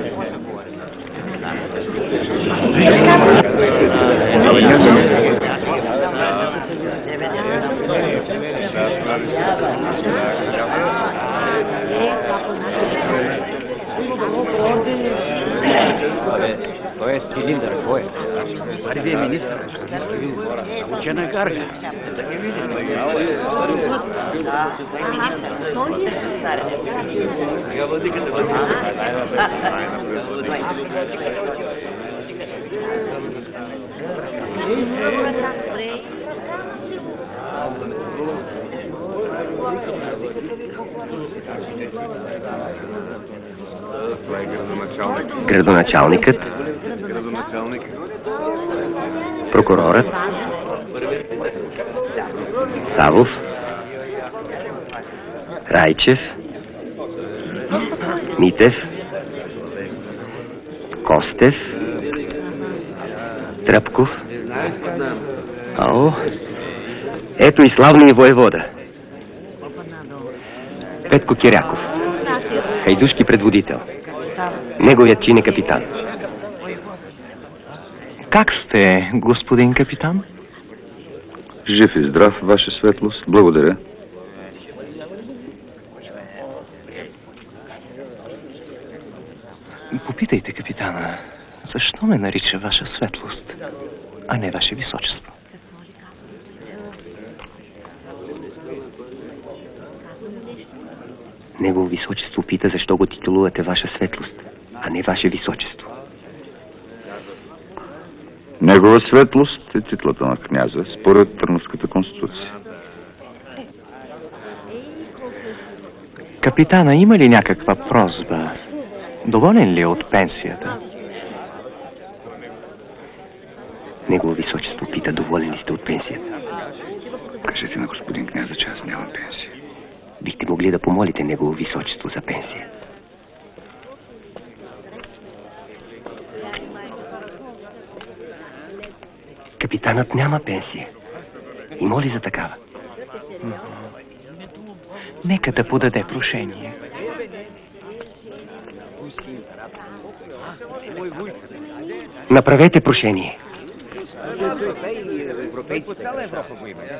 Той е цилиндър, кой е? Ари е министър. Учена гарга. Да ги видим. Градоначалникът, прокурорът, Савов, Райчев, Митев, Костев, Тръпков. Ето и славния воевода. Петко Киряков, хайдушки предводител. Неговият чин е капитан. Как сте, господин капитан? Жив и здрав, ваша светлост. Благодаря. Попитайте капитана, защо ме нарича ваша светлост, а не ваше височество? Негово височество пита защо го титулувате ваша светлост, а не ваше височество. Негова светлост е титлата на княза, според Търновската конституция. Капитана, има ли някаква просба? Доволен ли е от пенсията? Негово височество пита, доволен ли сте от пенсията? Кажете на господин княза, че аз нямам пенсия. Бихте могли да помолите негово височество за пенсия. Капитанът няма пенсия и моли за такава. Нека да подаде прошение. Направете прошение. По цяла Европа го има.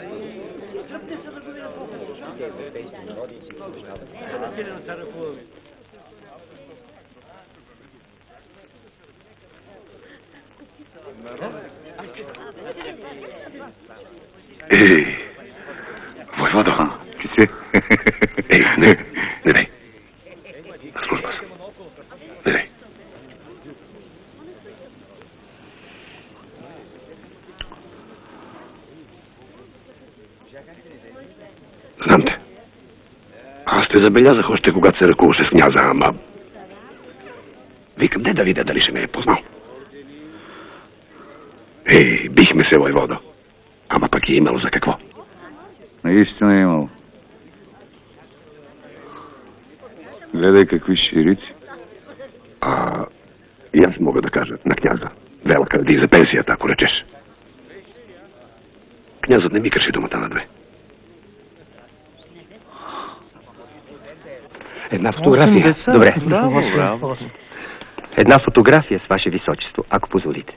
Ей, войводо, ти си? Ей, не дай. На служба съм. Не дай. Знам те. Аз те забелязах още когато се ръкуваше с княза, ама... Викам, да видя дали ще ме е познал. Ей, бихме се, войводо. Ама пък е имало за какво? Наистина е имало. Гледай какви ширици. И аз мога да кажа на княза. Вела къде за пенсията, ако речеш. Князът не ми кръши думата на две. Една фотография. Добре. Една фотография с ваше височество, ако позволите.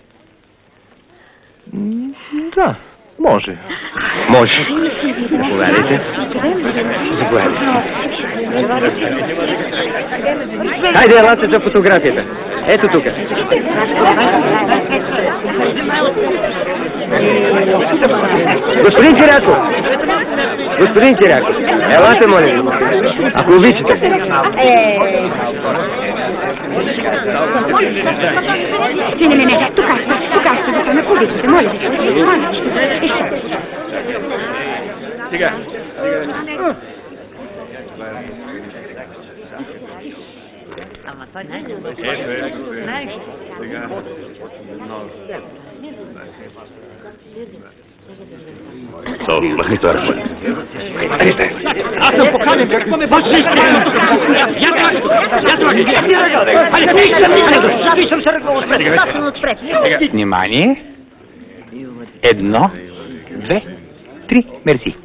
Да, може. Може. Заповядайте. Заповядайте. Хайде, елате за фотографията. Ето тук. Господин Киряков! Господин Киряков! Елате, моля ви. Ако обичате. Не, тук ще да ме обичате, моля ви. Сега. Ама той знаеш. Махни това ръчо. Аз съм поканен, какво ме бачиш? Внимание. 1, 2, 3. Мерси.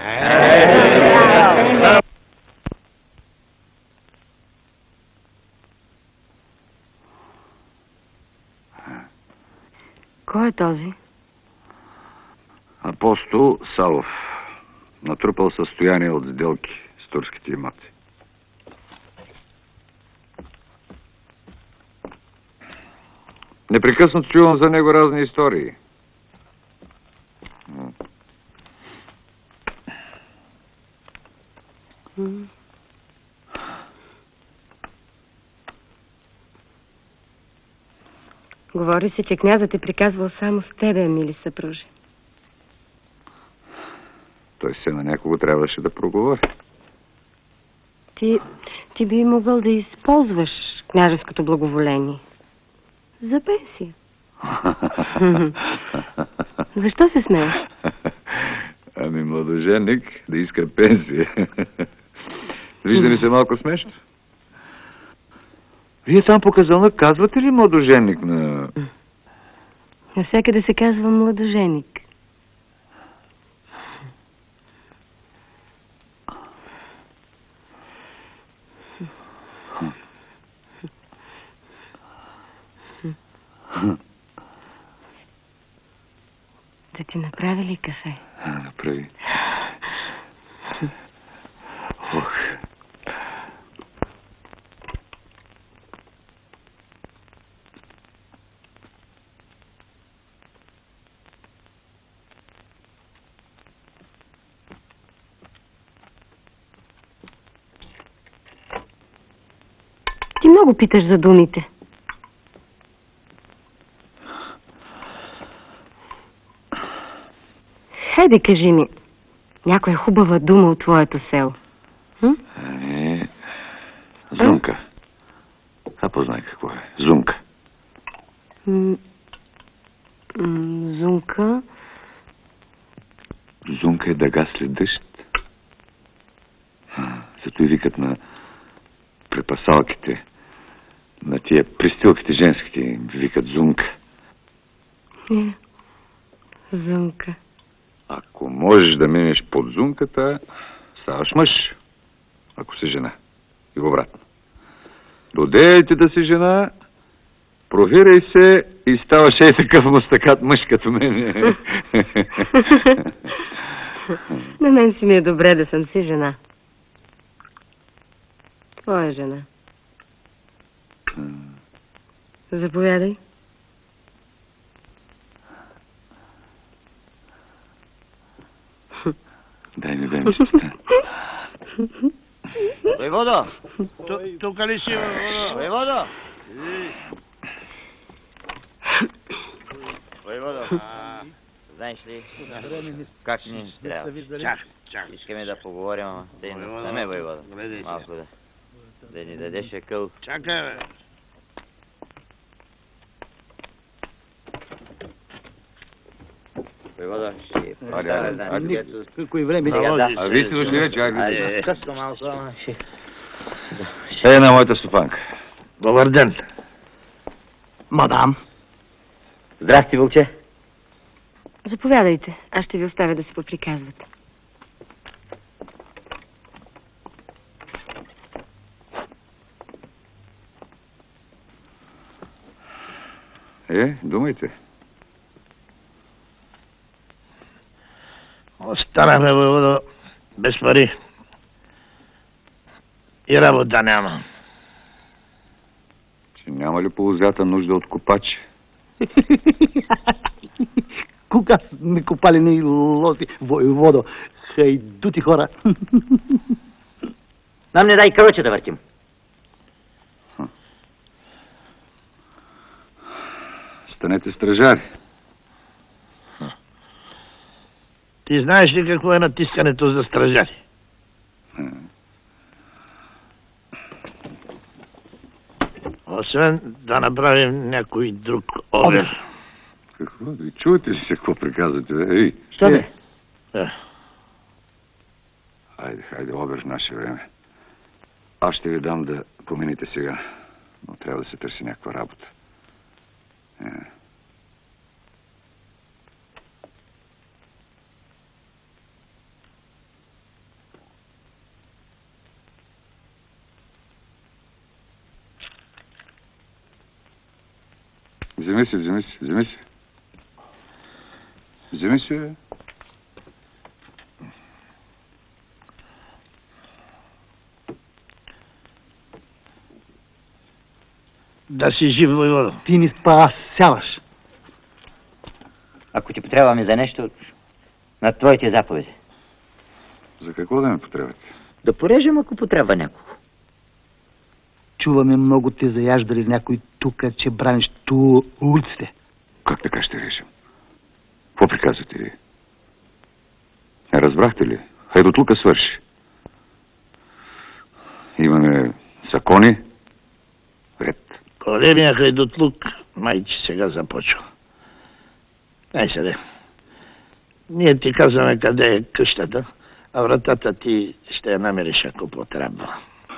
Кой е този? Апостол Савов. Натрупал състояние от сделки с турските имоти. Непрекъснато чувам за него разни истории. Говори се, че князът е приказвал само с тебе, мили съпружи. Той се на някого трябваше да проговори. Ти би могъл да използваш княжеското благоволение. За пенсия. Защо се смееш? Ами младоженник да иска пенсия. Вижда ли се малко смешно? Вие там по казълнак казвате ли младоженник на... Навсякъде се казва младоженик. Да ти направи ли кафе? Направи. Ох. Ти много питаш за думите. Хайде, кажи ми, някоя хубава дума от твоето село. Зумка. А познай какво е. Зумка. Зумка. Зумка е дъга след дъжд. Зато и викат на препасалките, на тия пристилките женските, викат зумка. Зумка. Ако можеш да минеш под зумката, ставаш мъж. ако си жена. И обратно. Додейте да си жена, провирай се и ставаш такъв мустакат мъж като мен. На мен си ми е добре да съм си жена. Твоя жена. Заповядай. Дай ми време. Войводо! Тук ли си, Войводо? Войводо! Войводо! Знаеш ли, как ни трябва? Чак. Искаме да поговорим, да ни настаме, Войводо. Малко да ни дадеш акъл. Чакай, бе. Войводо, ще поставя Колко и време. А вие си дошли вече, айде. Късно малко, ама ще... На моята стопанка. Добър ден. Мадам. Здрасти, Вълче. Заповядайте. Аз ще ви оставя да се поприказвате. Думайте. Останахме, Войводо, без пари. И работа няма. Че няма ли полузята нужда от копачи? Кога сме копали ни лози, Войводо? Хайдути хора. Нам не дай кръче да въртим. Станете стражари. Ти знаеш ли какво е натискането за стражари? Освен да направим някой друг обер. Какво? Чувате ли се какво приказвате? Ей! Що бе? Хайде, обер в наше време. Аз ще ви дам да помените сега, но трябва да се търси някаква работа. Вземи се. Да си жив, Войводо. Ти ни спасяваш. Ако ти потребваме за нещо, на твоите заповеди. За какво да ме потребвате? Да порежем, ако потребва някого. Чуваме много те заяждали с някой тук, че браниш ту улиците. Как така ще режем? Какво приказвате ви? Не разбрахте ли? Хайдутлука свърши. Имаме закони, ред. Големия хайдутлук майче сега започва. Ай седе. Ние ти казваме къде е къщата, а вратата ти ще я намериш, ако потребва.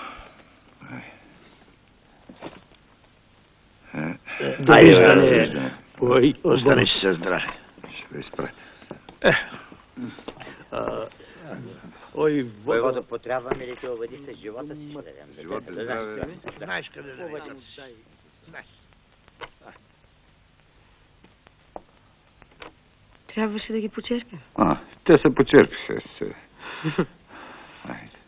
Довиждане. Остани си се здраве. Ще ви изпратя. Войводо, потребваме ли те обади с живота си? Ще дадем. Живота здраве. Знаеш къде да обади. Трябваше да ги почерпим. Те се почерпиха. Айде.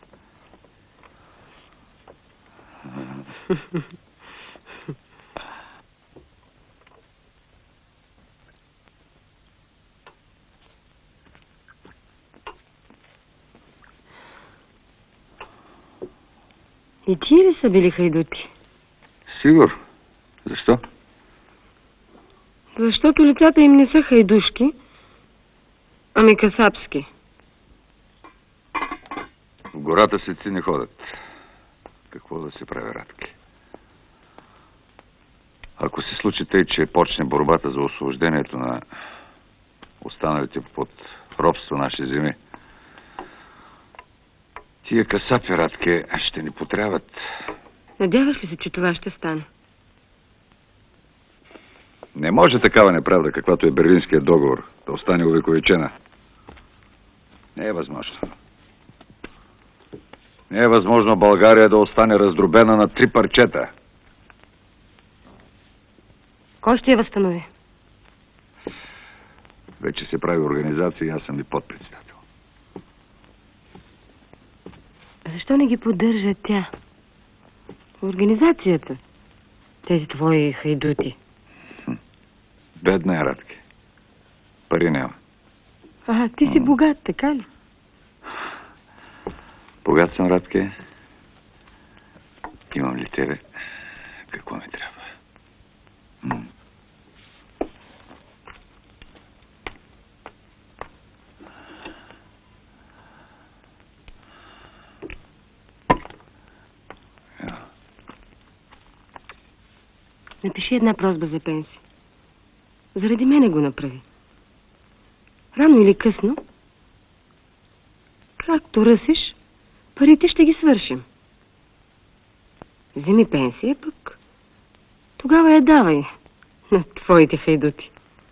И тия ли са били хайдути? Сигурно. Защо? Защото лицата им не са хайдушки, ами касапски. В гората сеци не ходят. Какво да се прави, Радки? Ако се случи тъй, че почне борбата за освобождението на останалите под робство наши земи, тия касапи, Радке, ще ни потребват. Надяваш ли се, че това ще стане? Не може такава неправда, каквато е Берлинският договор, да остане увековечена. Не е възможно. Не е възможно България да остане раздробена на 3 парчета. Кой ще я възстанови? Вече се прави организация и аз съм и подпредседател. Защо не ги поддържа тя? Организацията. Тези твои хайдути. Бедна е, Радке. Пари няма. Ти си богат, така ли? Богат съм, Радке. Имам ли тебе? Какво ми трябва? Напиши една просба за пенсия. Заради мене го направи. Рано или късно, както ръсиш, парите ще ги свършим. Вземи пенсия, пък тогава я давай на твоите хайдути.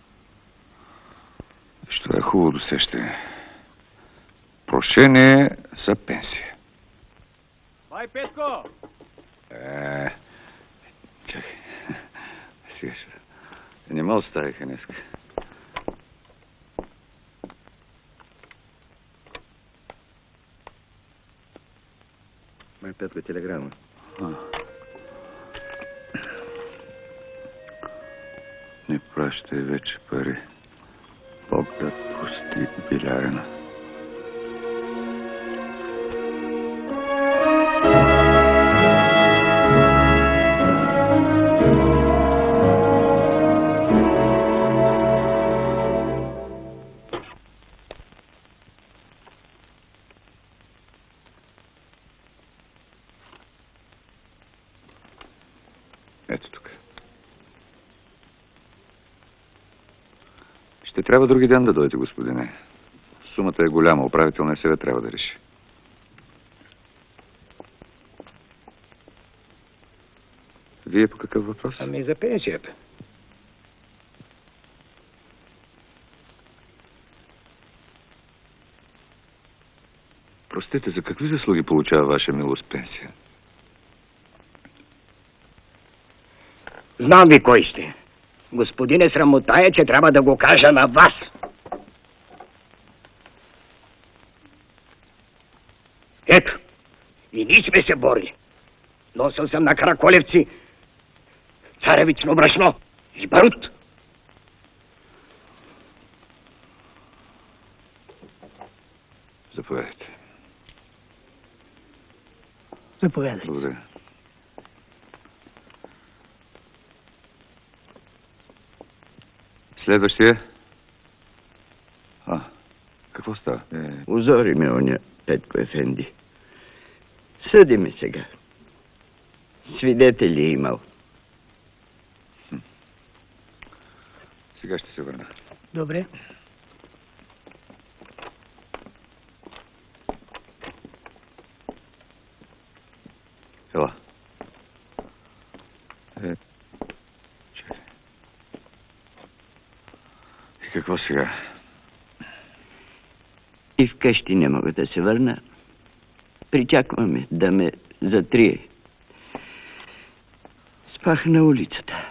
Що е хубаво досещане. Прошение за пенсия. Бай, Петко! Чакай. Сега ще... Не ме оставиха днеска. Май, Петко, телеграма. Не пращай вече пари. Бог да пусти билярина. Ето тук. Ще трябва други ден да дойде, господине. Сумата е голяма, управителният съвет трябва да реши. Вие по какъв въпрос? Ами за пенсията. Простете, за какви заслуги получава ваша милост пенсия? Знам ви кой сте. Господине, срамота е, че трябва да го кажа на вас. Ето, и ние сме се борили. Носил съм на Караколевци царевично брашно и барут. Заповядайте. Заповядайте. Благодаря. Следващия. Какво става? Узори ме оня, Петко Ефенди. Съди ме сега. Свидетели е имал. Сега ще се върна. Добре. Ела. Чакай. И какво сега? И вкъщи не мога да се върна. Причакваме да ме затрие. Спах на улицата.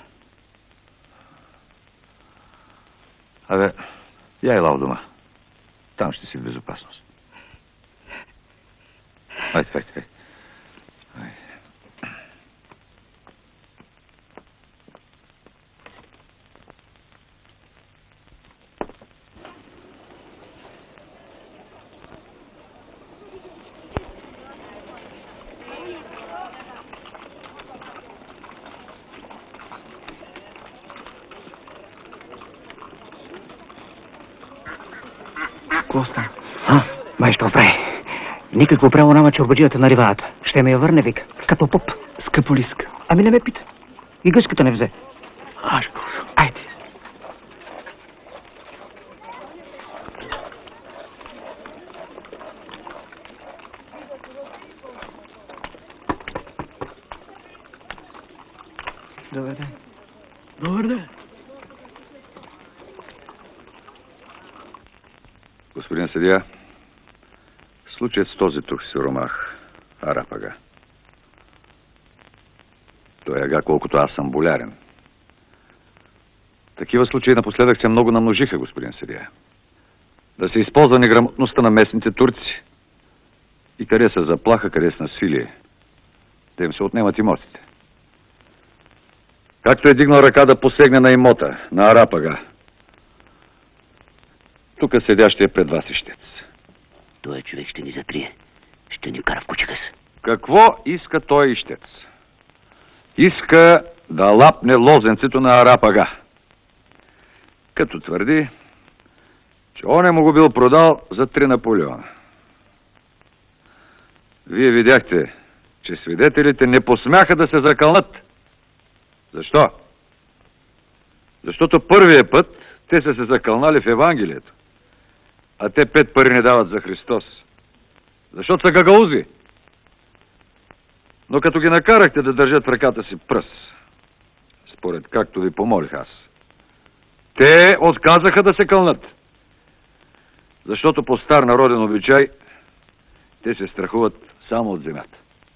Абе, я ела в дома. Там ще си в безопасност. Айде. Коста. Майстор прави. Никакво право няма чорбаджията на ривата. Ще ме я върне, вика. Като поп. Скъпо лиска. Ами не ме пита. И гъската не взе. Айде. Добър ден. Добър ден. Господин съдия, случаят с този тук сиромах Арапага. Той ага колкото аз съм болярен. Такива случаи напоследък се много намножиха, господин съдия. Да се използва неграмотността на местните турци. И къде са заплаха, къде с насилие. Да им се отнемат имотите. Както е дигнал ръка да посегне на имота, на Арапага. Тук седящия пред вас ищец. Той човек ще ни затрие. Ще ни кара в кучека си. Какво иска той ищец? Иска да лапне лозенцето на Арапага. Като твърди, че он е му го бил продал за 3 Наполеона. Вие видяхте, че свидетелите не посмяха да се закълнат. Защо? Защото първия път те са се закълнали в Евангелието, а те 5 пари не дават за Христос. Защото са гагалузи. Но като ги накарахте да държат в ръката си пръст, според както ви помолих аз, те отказаха да се кълнат. Защото по стар народен обичай те се страхуват само от земята.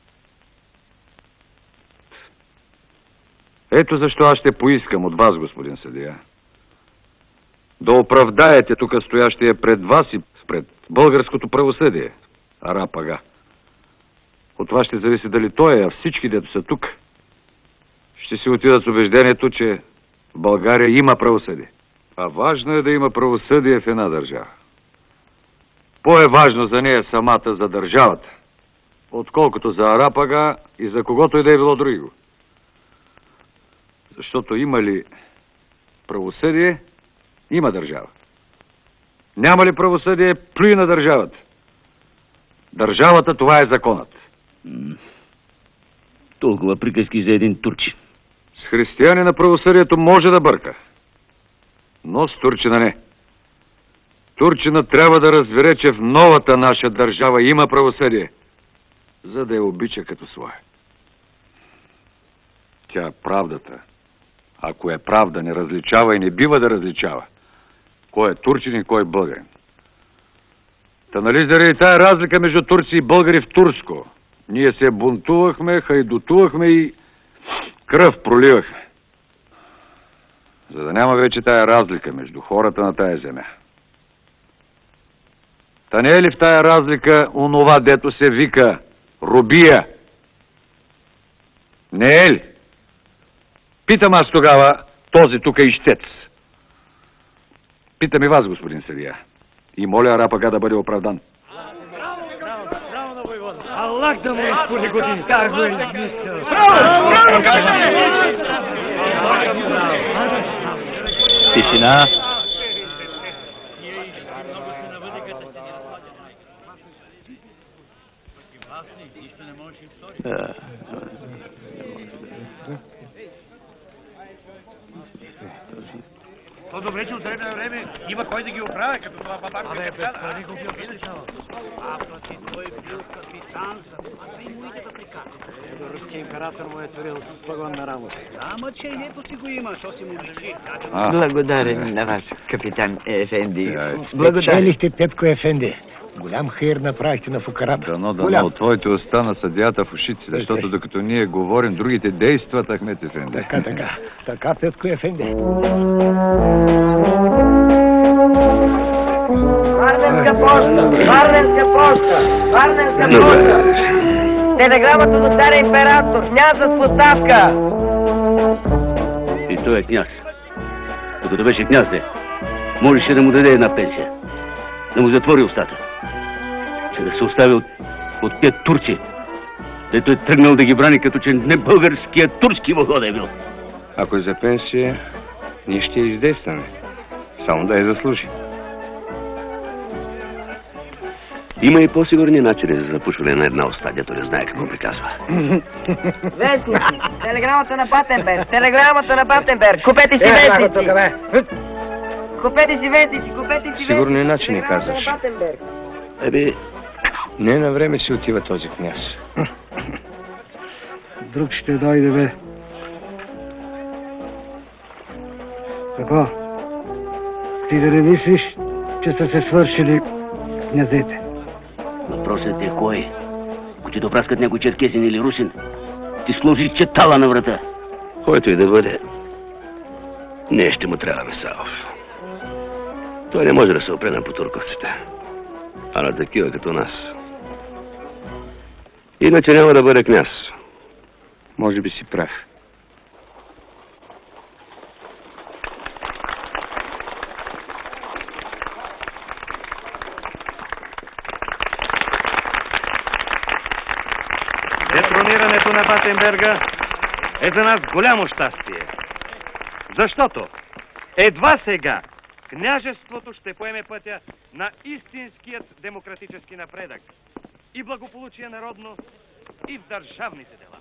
Ето защо аз ще поискам от вас, господин съдия, да оправдаете тук стоящия пред вас и пред българското правосъдие, Арапага. От това ще зависи дали той, а всички, дето са тук, ще си отидат с убеждението, че в България има правосъдие. А важно е да има правосъдие в една държава. По-е важно за нея самата, за държавата, отколкото за Арапага и за когото и да е било друго. Защото има ли правосъдие, има държава. Няма ли правосъдие, плюй на държавата. Държавата, това е законът. Толкова приказки за един турчин. С християни на правосъдието може да бърка, но с турчина не. Турчина трябва да разбере, че в новата наша държава има правосъдие, за да я обича като своя. Тя правдата, ако е правда, не различава и не бива да различава кой е турчин и кой е българин. Та нали заради тая разлика между турци и българи в Турско, ние се бунтувахме, хайдутувахме и кръв проливахме. За да няма вече тая разлика между хората на тая земя. Та не е ли в тая разлика онова, дето се вика робия? Не е ли? Питам аз тогава този тук ищец. Питам и вас, господин съдия. И моля Арапага да бъде оправдан. Аллах да му изпули години. Как го е измислил? Тишина. То добре, че от време на време има кой да ги оправя, като това бабак. Абе, без пари го бил капитан. Ако ти той бил капитан, а ти му идва така. Руския император му е творил с погон на работа. Ама че и нето си го има, що си му личи. Благодарен на вас, капитан Ефенди. Спечелихте, Петко Ефенди. Голям хейр направихте на фукарата. Дано, твоите уста на съдията в ушици, защото докато ние говорим, другите действат, Ахмет Ефенди. Така, Петко Ефенди. Варненска почта! Телеграмата до царя император, князът с поставка! И той е княз. Докато беше княз, можеше да му даде една пенсия. Да му затвори устата. Че да се остави от тия турци. Дето е тръгнал да ги брани, като че не българския, турски войвода е бил. Ако е за пенсия, ние ще я издействаме. Само да я заслужи. Има и по-сигурни начини за запушване на една уста, дето не знае какво приказва. Вестници! Телеграмата на Батенберг! Купете си вестници! Купете си вестници! Сигурни начини, казваш. Не на време си отива този княз. Друг ще дойде, бе. Какво? Ти да не мислиш, че са се свършили князете? Въпросът е кой? ти допраскат някой черкесин или русин, ти сложи четала на врата. Който и да бъде, ние ще му трябва Месалов. Той не може да се опре на потурковците, а на такива като нас. Иначе няма да бъде княз. Може би си прав. Детронирането на Батенберга е за нас голямо щастие. Защото едва сега княжеството ще поеме пътя на истинският демократически напредък и благополучие народно, и в държавните дела.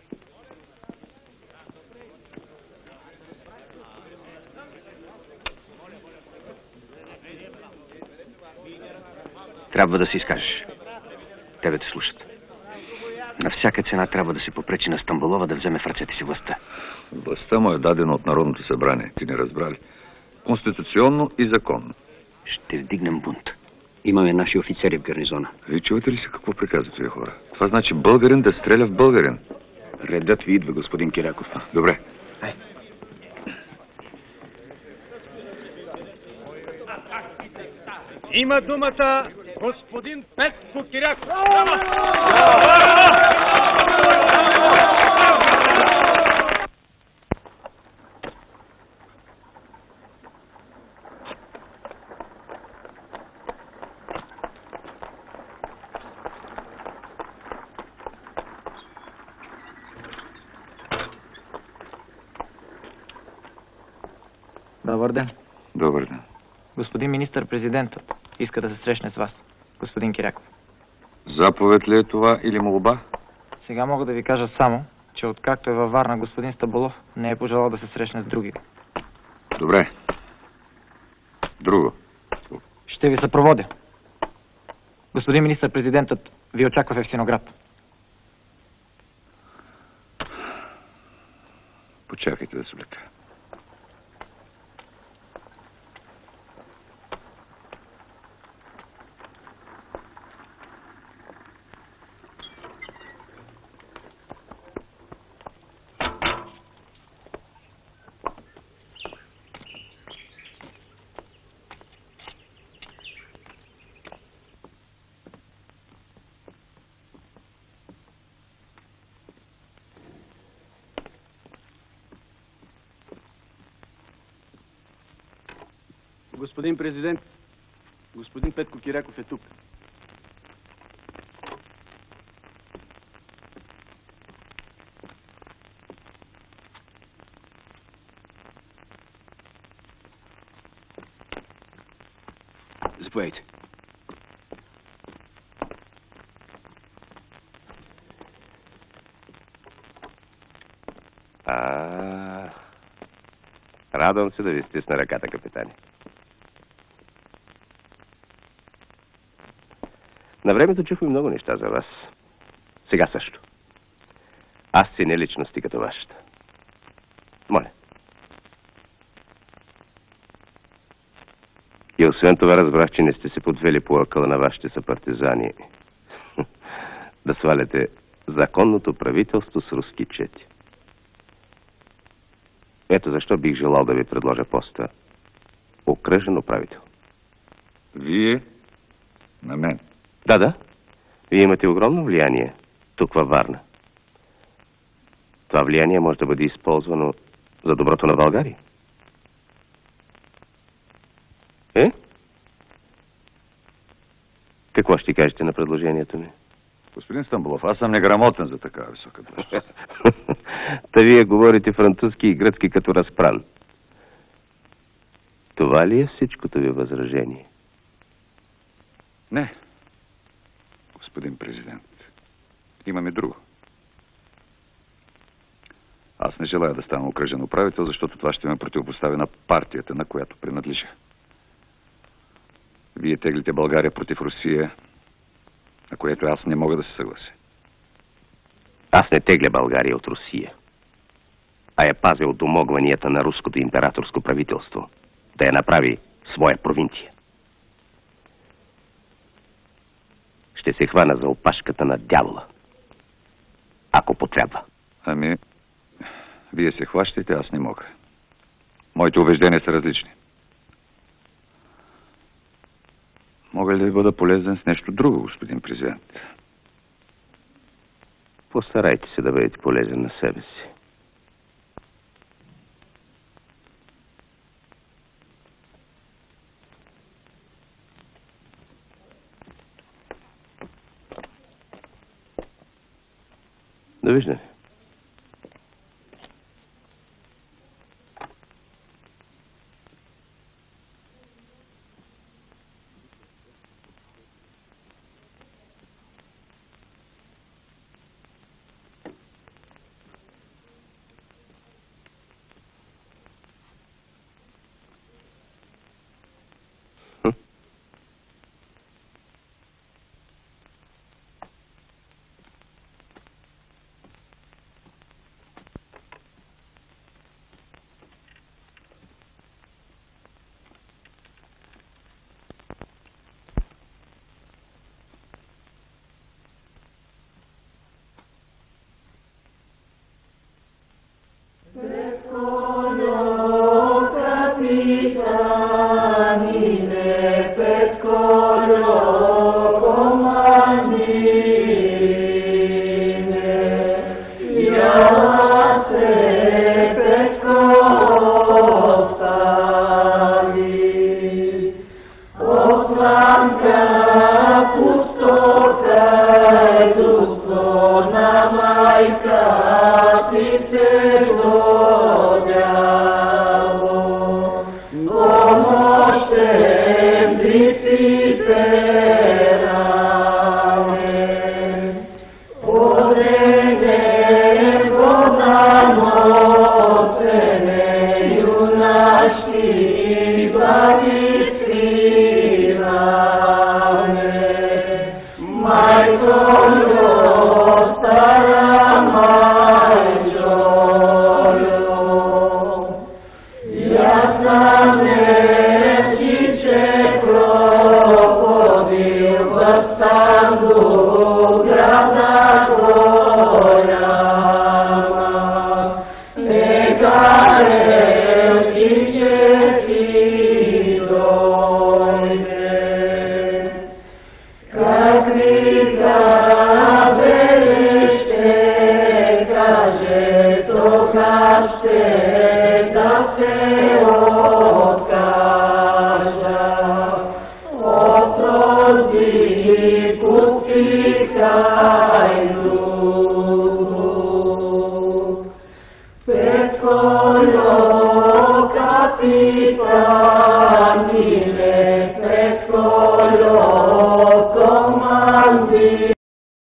Трябва да се изкажеш. Тебе те слушат. На всяка цена трябва да се попречи на Стамболова да вземе в ръцете си властта. Властта му е дадена от Народното събрание. Ти не разбрали. Конституционно и законно. Ще вдигнем бунт. Имаме наши офицери в гарнизона. Вие чувате ли се какво приказват вие хора? Това значи българин да стреля в българин. Редът ви идва, господин Киряков. Добре. Има думата господин Петко Киряков. Добър ден. Добър ден. Господин министър-президентът иска да се срещне с вас, господин Киряков. Заповед ли е това или молба? Сега мога да ви кажа само, че откакто е във Варна господин Стамболов не е пожелал да се срещне с други. Добре. Друго. Ще ви съпроводя. Господин министър-президентът ви очаква в Евксиноград. Почакайте да се влека. Господин президент, господин Петко Киряков е тук. Заповядайте. Радвам се да ви стисна ръката, капитане. На времето чухме много неща за вас. Сега също. Аз ценя личности като вашата. Моля. И освен това разбрах, че не сте се подвели по акъла на вашите съпартизани да сваляте законното правителство с руски чети. Ето защо бих желал да ви предложа поста окръжен управител. Вие? На мен? Да. Вие имате огромно влияние тук във Варна. Това влияние може да бъде използвано за доброто на България. Какво ще кажете на предложението ми? Господин Стамболов, аз съм неграмотен за такава висока длъжност. Та вие говорите французски и гръцки като разпран. Това ли е всичкото ви възражение? Не, господин президент. Имаме друго. Аз не желая да стана окръжен управител, защото това ще ме противопостави на партията, на която принадлежа. Вие теглите България против Русия, на което аз не мога да се съглася. Аз не тегля България от Русия, а я пазя от домогванията на руското императорско правителство, да я направи своя провинция. Ще се хвана за опашката на дявола, ако потребва. Ами, вие се хващате, аз не мога. Моите убеждения са различни. Мога ли да ви бъда полезен с нещо друго, господин президент? Постарайте се да бъдете полезен на себе си. Довиждане. Puttika